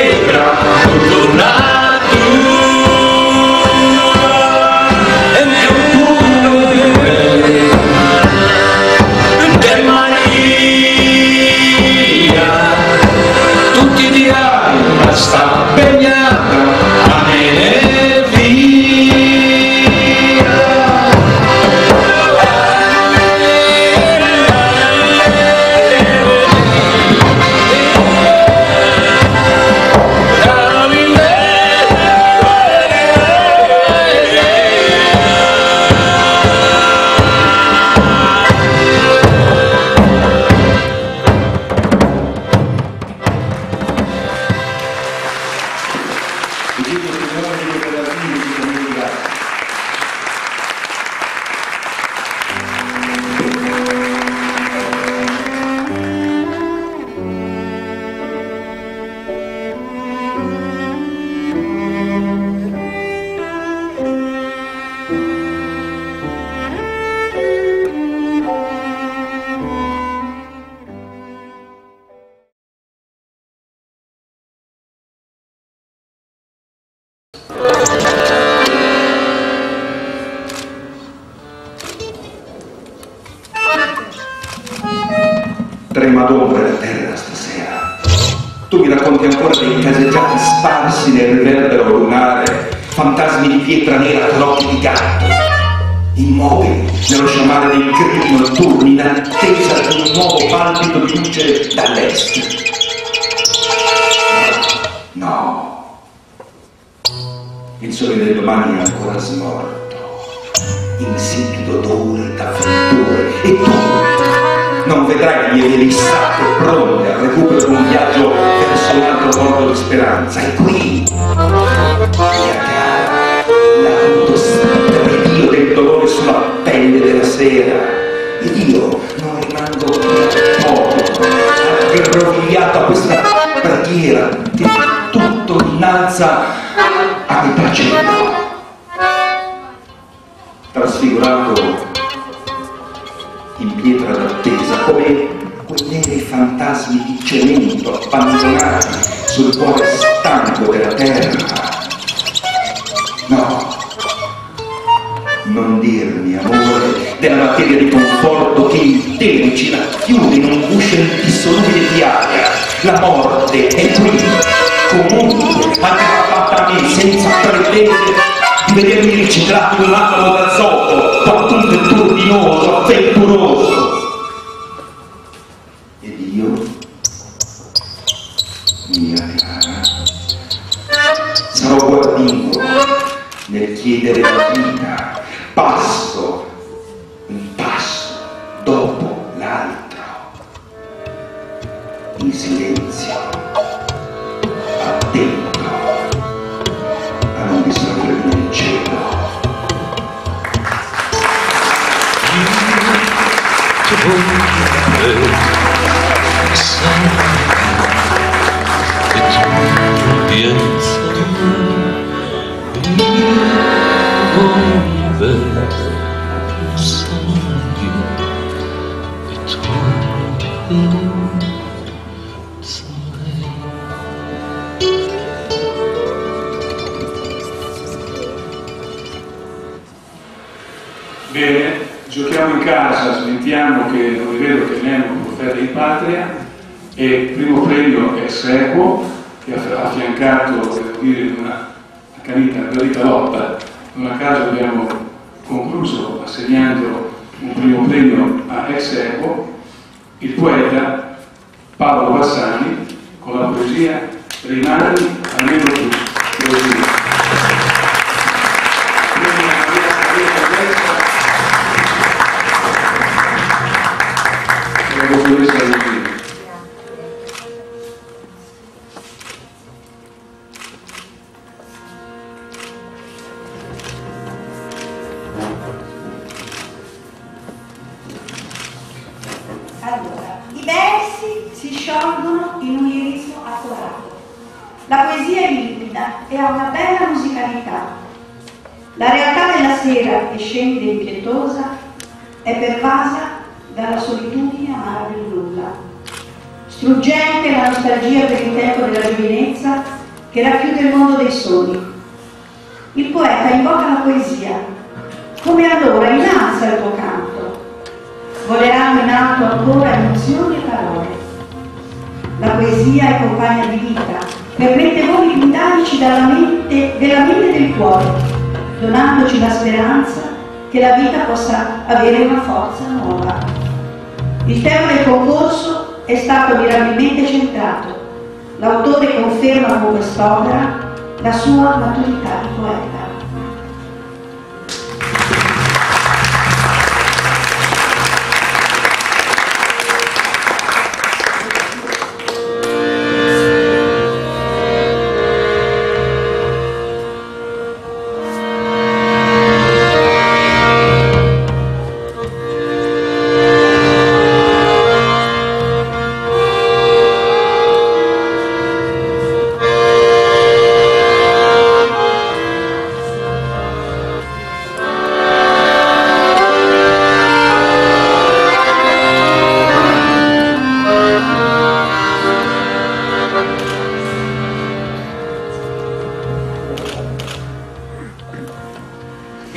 Egidio Simone di Bernardini, di Camillo Gatti. Trema d'ombra la terra stasera. Tu mi racconti ancora dei caseggiati sparsi nel riverbero lunare, fantasmi di pietra nera con occhi di gatto, immobili nello sciamare dei grilli notturni in attesa di un nuovo palpito di luce dall'est. No, no, il sole del domani è ancora smorto, insipido odore d'avventure, e tu non vedrai le mie velissate pronte al recupero di un viaggio verso un altro porto di speranza. E qui, mia cara, l'auto stridio del dolore sulla pelle della sera, ed io non rimango poco aggrovigliato a questa preghiera che tutto innalza a metà cielo, trasfigurato in pietra d'attesa, come quei neri fantasmi di cemento abbandonati sul cuore stanco della terra. No, non dirmi, amore, della materia di conforto che in te ci racchiude in un guscio indissolubile di aria. La morte è qui, comunque, aggrappata a me, senza pretendere di vedermi riciclato in un atomo d'azoto, quantunque turbinoso, avventuroso. Ed io, mia cara, sarò guardingo nel chiedere la vita, passo un passo dopo l'altro, in silenzio, attento a non distrarmi nel cielo. Bene, giochiamo in casa, smentiamo che non è vero che Nemo porterà in patria, e il primo premio è Sequo, che ha affiancato, devo dire, una accanita, gradita lotta. Non a caso abbiamo concluso assegnando un primo premio a ex Sequo, il poeta Paolo Bassani, con la poesia Rimani almeno tu. Poesia. Allora, i versi si sciolgono in un lirismo accorato. La poesia è limpida e ha una bella musicalità. La realtà della sera che scende impietosa è pervasa dalla solitudine amara del nulla. Struggente la nostalgia per il tempo della giovinezza che racchiude il mondo dei sogni. Il poeta invoca la poesia, come allora innalza il tuo canto. Voleranno in alto ancora emozioni e parole. La poesia è compagna di vita, permette voli lindanici dalla mente, della mente e del cuore, donandoci la speranza che la vita possa avere una forza nuova. Il tema del concorso è stato mirabilmente centrato. L'autore conferma con quest'opera la sua maturità di poeta.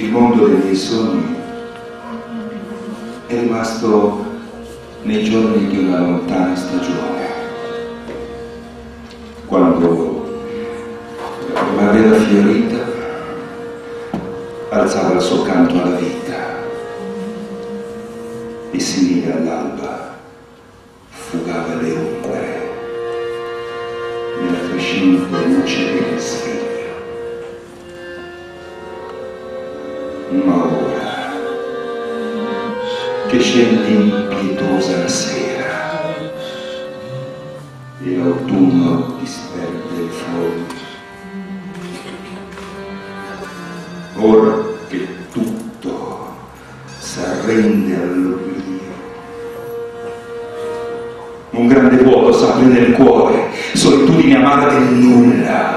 il mondo dei miei sogni è rimasto nei giorni di una lontana stagione, quando la primavera fiorita alzava il suo canto alla vita e simile all'alba fugava le ombre nella crescente luce del risveglio. Ma ora che scendi impietosa la sera e l'autunno disperde i fogli, ora che tutto s'arrende all'oblio, un grande vuoto s'apre nel cuore, solitudine amara del nulla.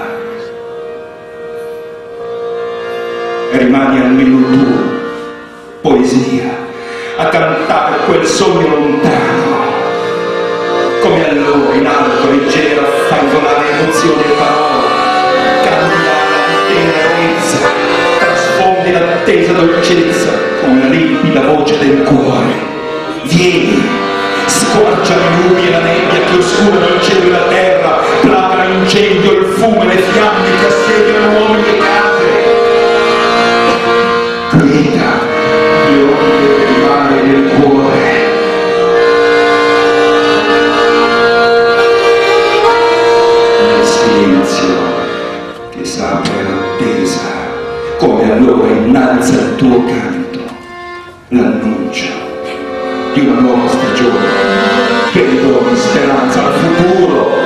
Rimani almeno tu, poesia, a cantare quel sogno lontano, come allora in alto leggero fai volare emozioni e parole, cambia la tenerezza, trasfondi l'attesa dolcezza con la limpida voce del cuore. Vieni, squarcia le nubi e la nebbia che oscurano il cielo e la terra, placa l'incendio, il fumo e le fiamme che assediano uomini e case. Quieta le onde del mare nel cuore. Nel silenzio che s'apre l'attesa, come allora innalza il tuo canto, l'annuncio di una nuova stagione, che ridona speranza al futuro.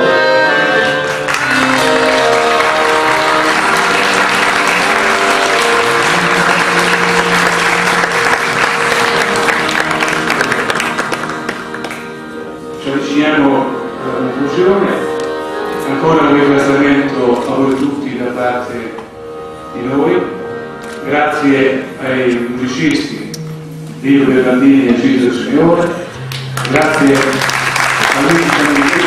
Avviciniamo alla conclusione, ancora un ringraziamento a voi tutti da parte di noi, grazie ai musicisti Dio Bernardini e Gildo Signore, grazie a Luigi Giannini.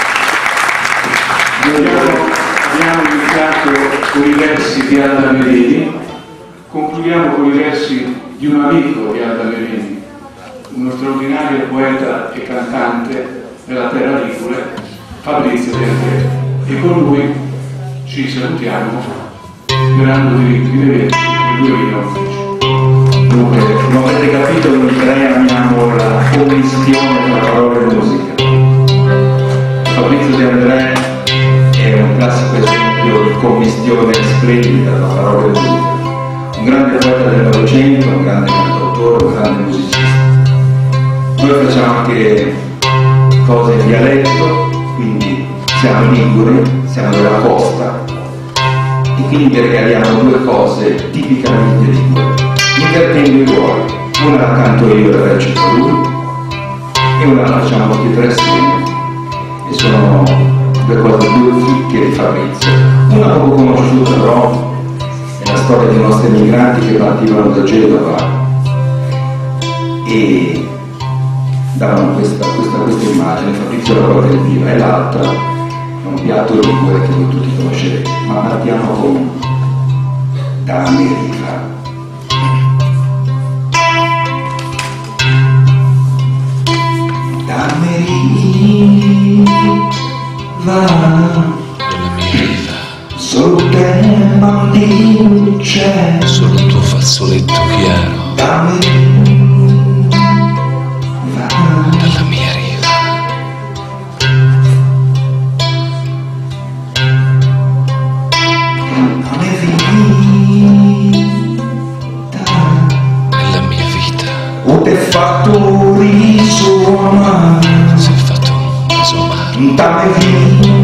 Noi abbiamo iniziato con i versi di Alda Merini, concludiamo con i versi di un amico di Alda Merini, uno straordinario poeta e cantante della terra ligure, Fabrizio De André, e con lui ci salutiamo sperando di rivederci nel duemilaundici. Dunque, come avete capito, noi tre amiamo la commistione tra parola e musica. Fabrizio De André è un classico esempio di commistione splendida tra parola e musica. Un grande poeta del Novecento, un grande cantautore, un grande musicista. Noi facciamo anche cose in dialetto, quindi siamo liguri, siamo della costa e quindi vi regaliamo due cose tipicamente liguri, invertendo i ruoli. Una la canto io e la recito lui e una la facciamo tutti e tre assieme e sono due cose, due chicche di Fabrizio. Una poco conosciuta però è la storia dei nostri emigranti che partivano da Genova e davano questa, questa, questa immagine. Fabrizio la porta in viva e l'altra è un piatto ligure che voi tutti conoscerete, ma partiamo con Dammi Riva. Dammi Riva, solo te bambino c'è, solo il tuo fazzoletto chiaro dammi dalla mia riva. come vita, Nella mia vita o t'è fatto risuonare, si è fatto un vaso amaro, dammi vita.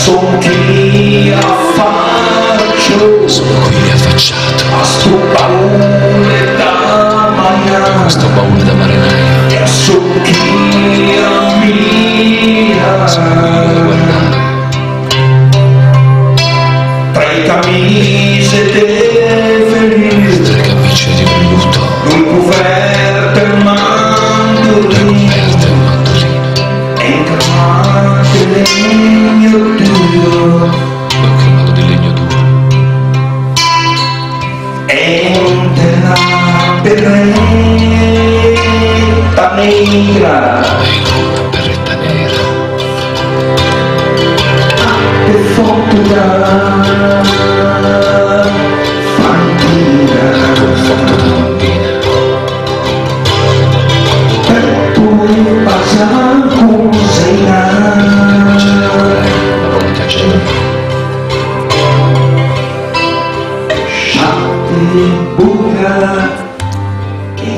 son qui affaccio, sono qui affacciato a sto baule da marinaio, questo baule da marinaio, e son chi ammira, sono qui a guardare tra i camicie del tre camicie di velluto, un couverte e due mandolino, coperte e un mandolino, e incamate legno duro, un cremato di legno duro, e un terra berretta nera, vengo una berretta nera, che foto da fantina, foto da bambina, per poi passare con sei anni. una volta c'era Buca che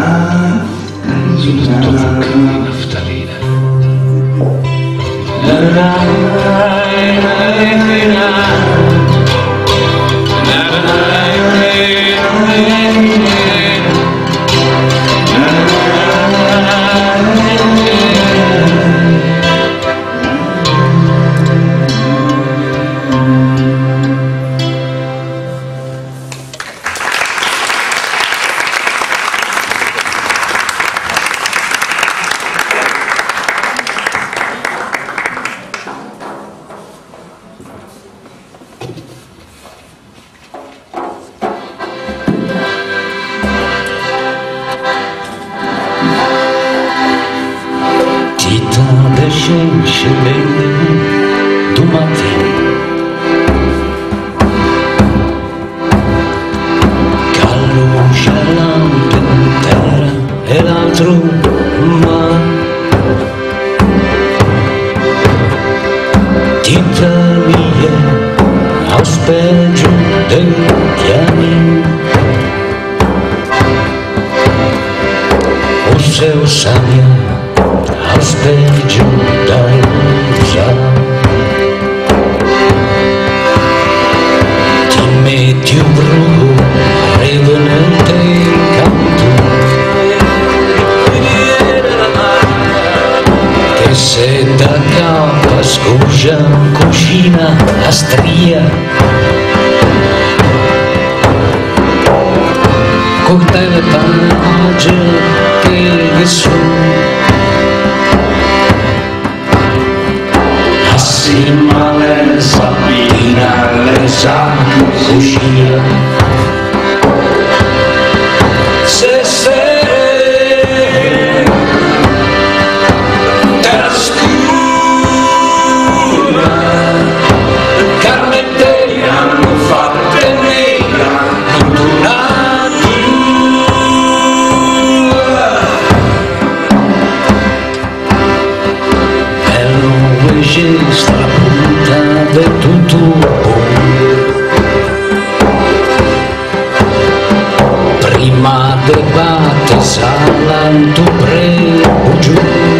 naftalina, naftalina. du matin, calluccia lampe intera e l'altro mare, tita mia ao specchio dei chiami, o seu saia ao specchio dai già. Ti metti un bruco revenente in canto, che se da capa scusa cucina a stria, cocktail e pannaggia che sono assieme alle Sabina, le sacche cucina. Se sei terra scura, carne e te hanno fatto nera, non una sta punta del tutto prima de batte salanto prego giù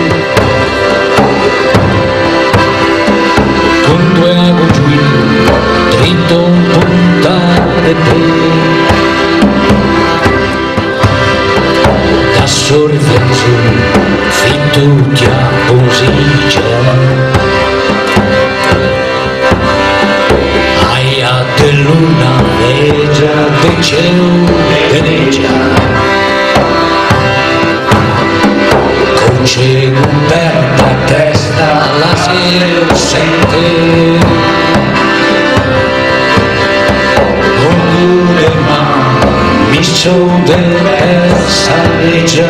con due agoggi dritto puntare te da sorveggio fitto che posizione de luna negra de cielo veneggia, croce coperta testa la sera sente, orgoglio ma misto de pesaleggia,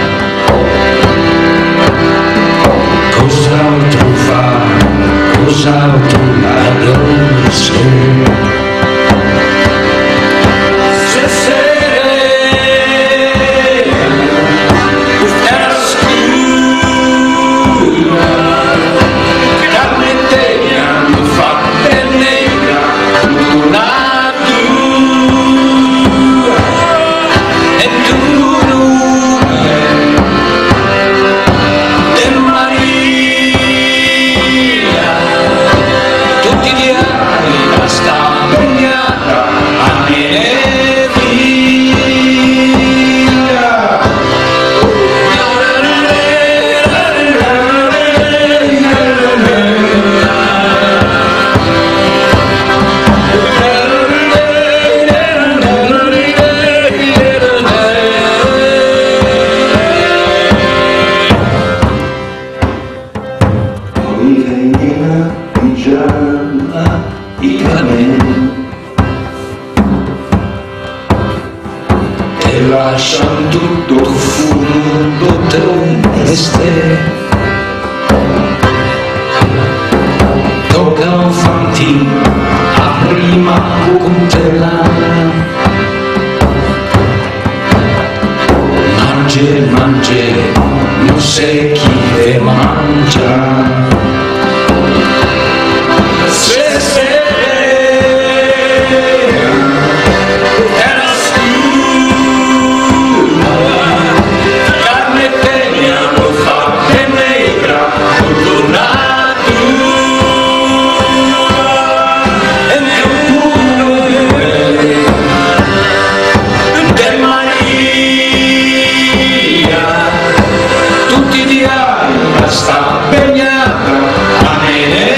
cos'altro fa, cos'altro adesso. mangiava il panè e lasciano tutto fumo tempeste. Tocca farti a prima puntella. Mangi, mangi, non sai chi te mangia. Se sei era scura, carne tegna lo fa che negra, tornato e mio cuore de Maria, tutti di alba sta bagnata a me.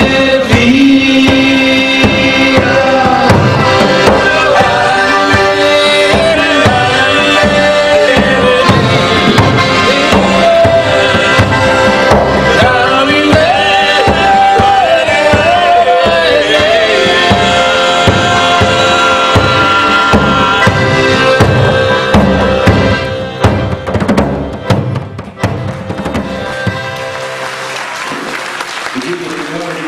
Signore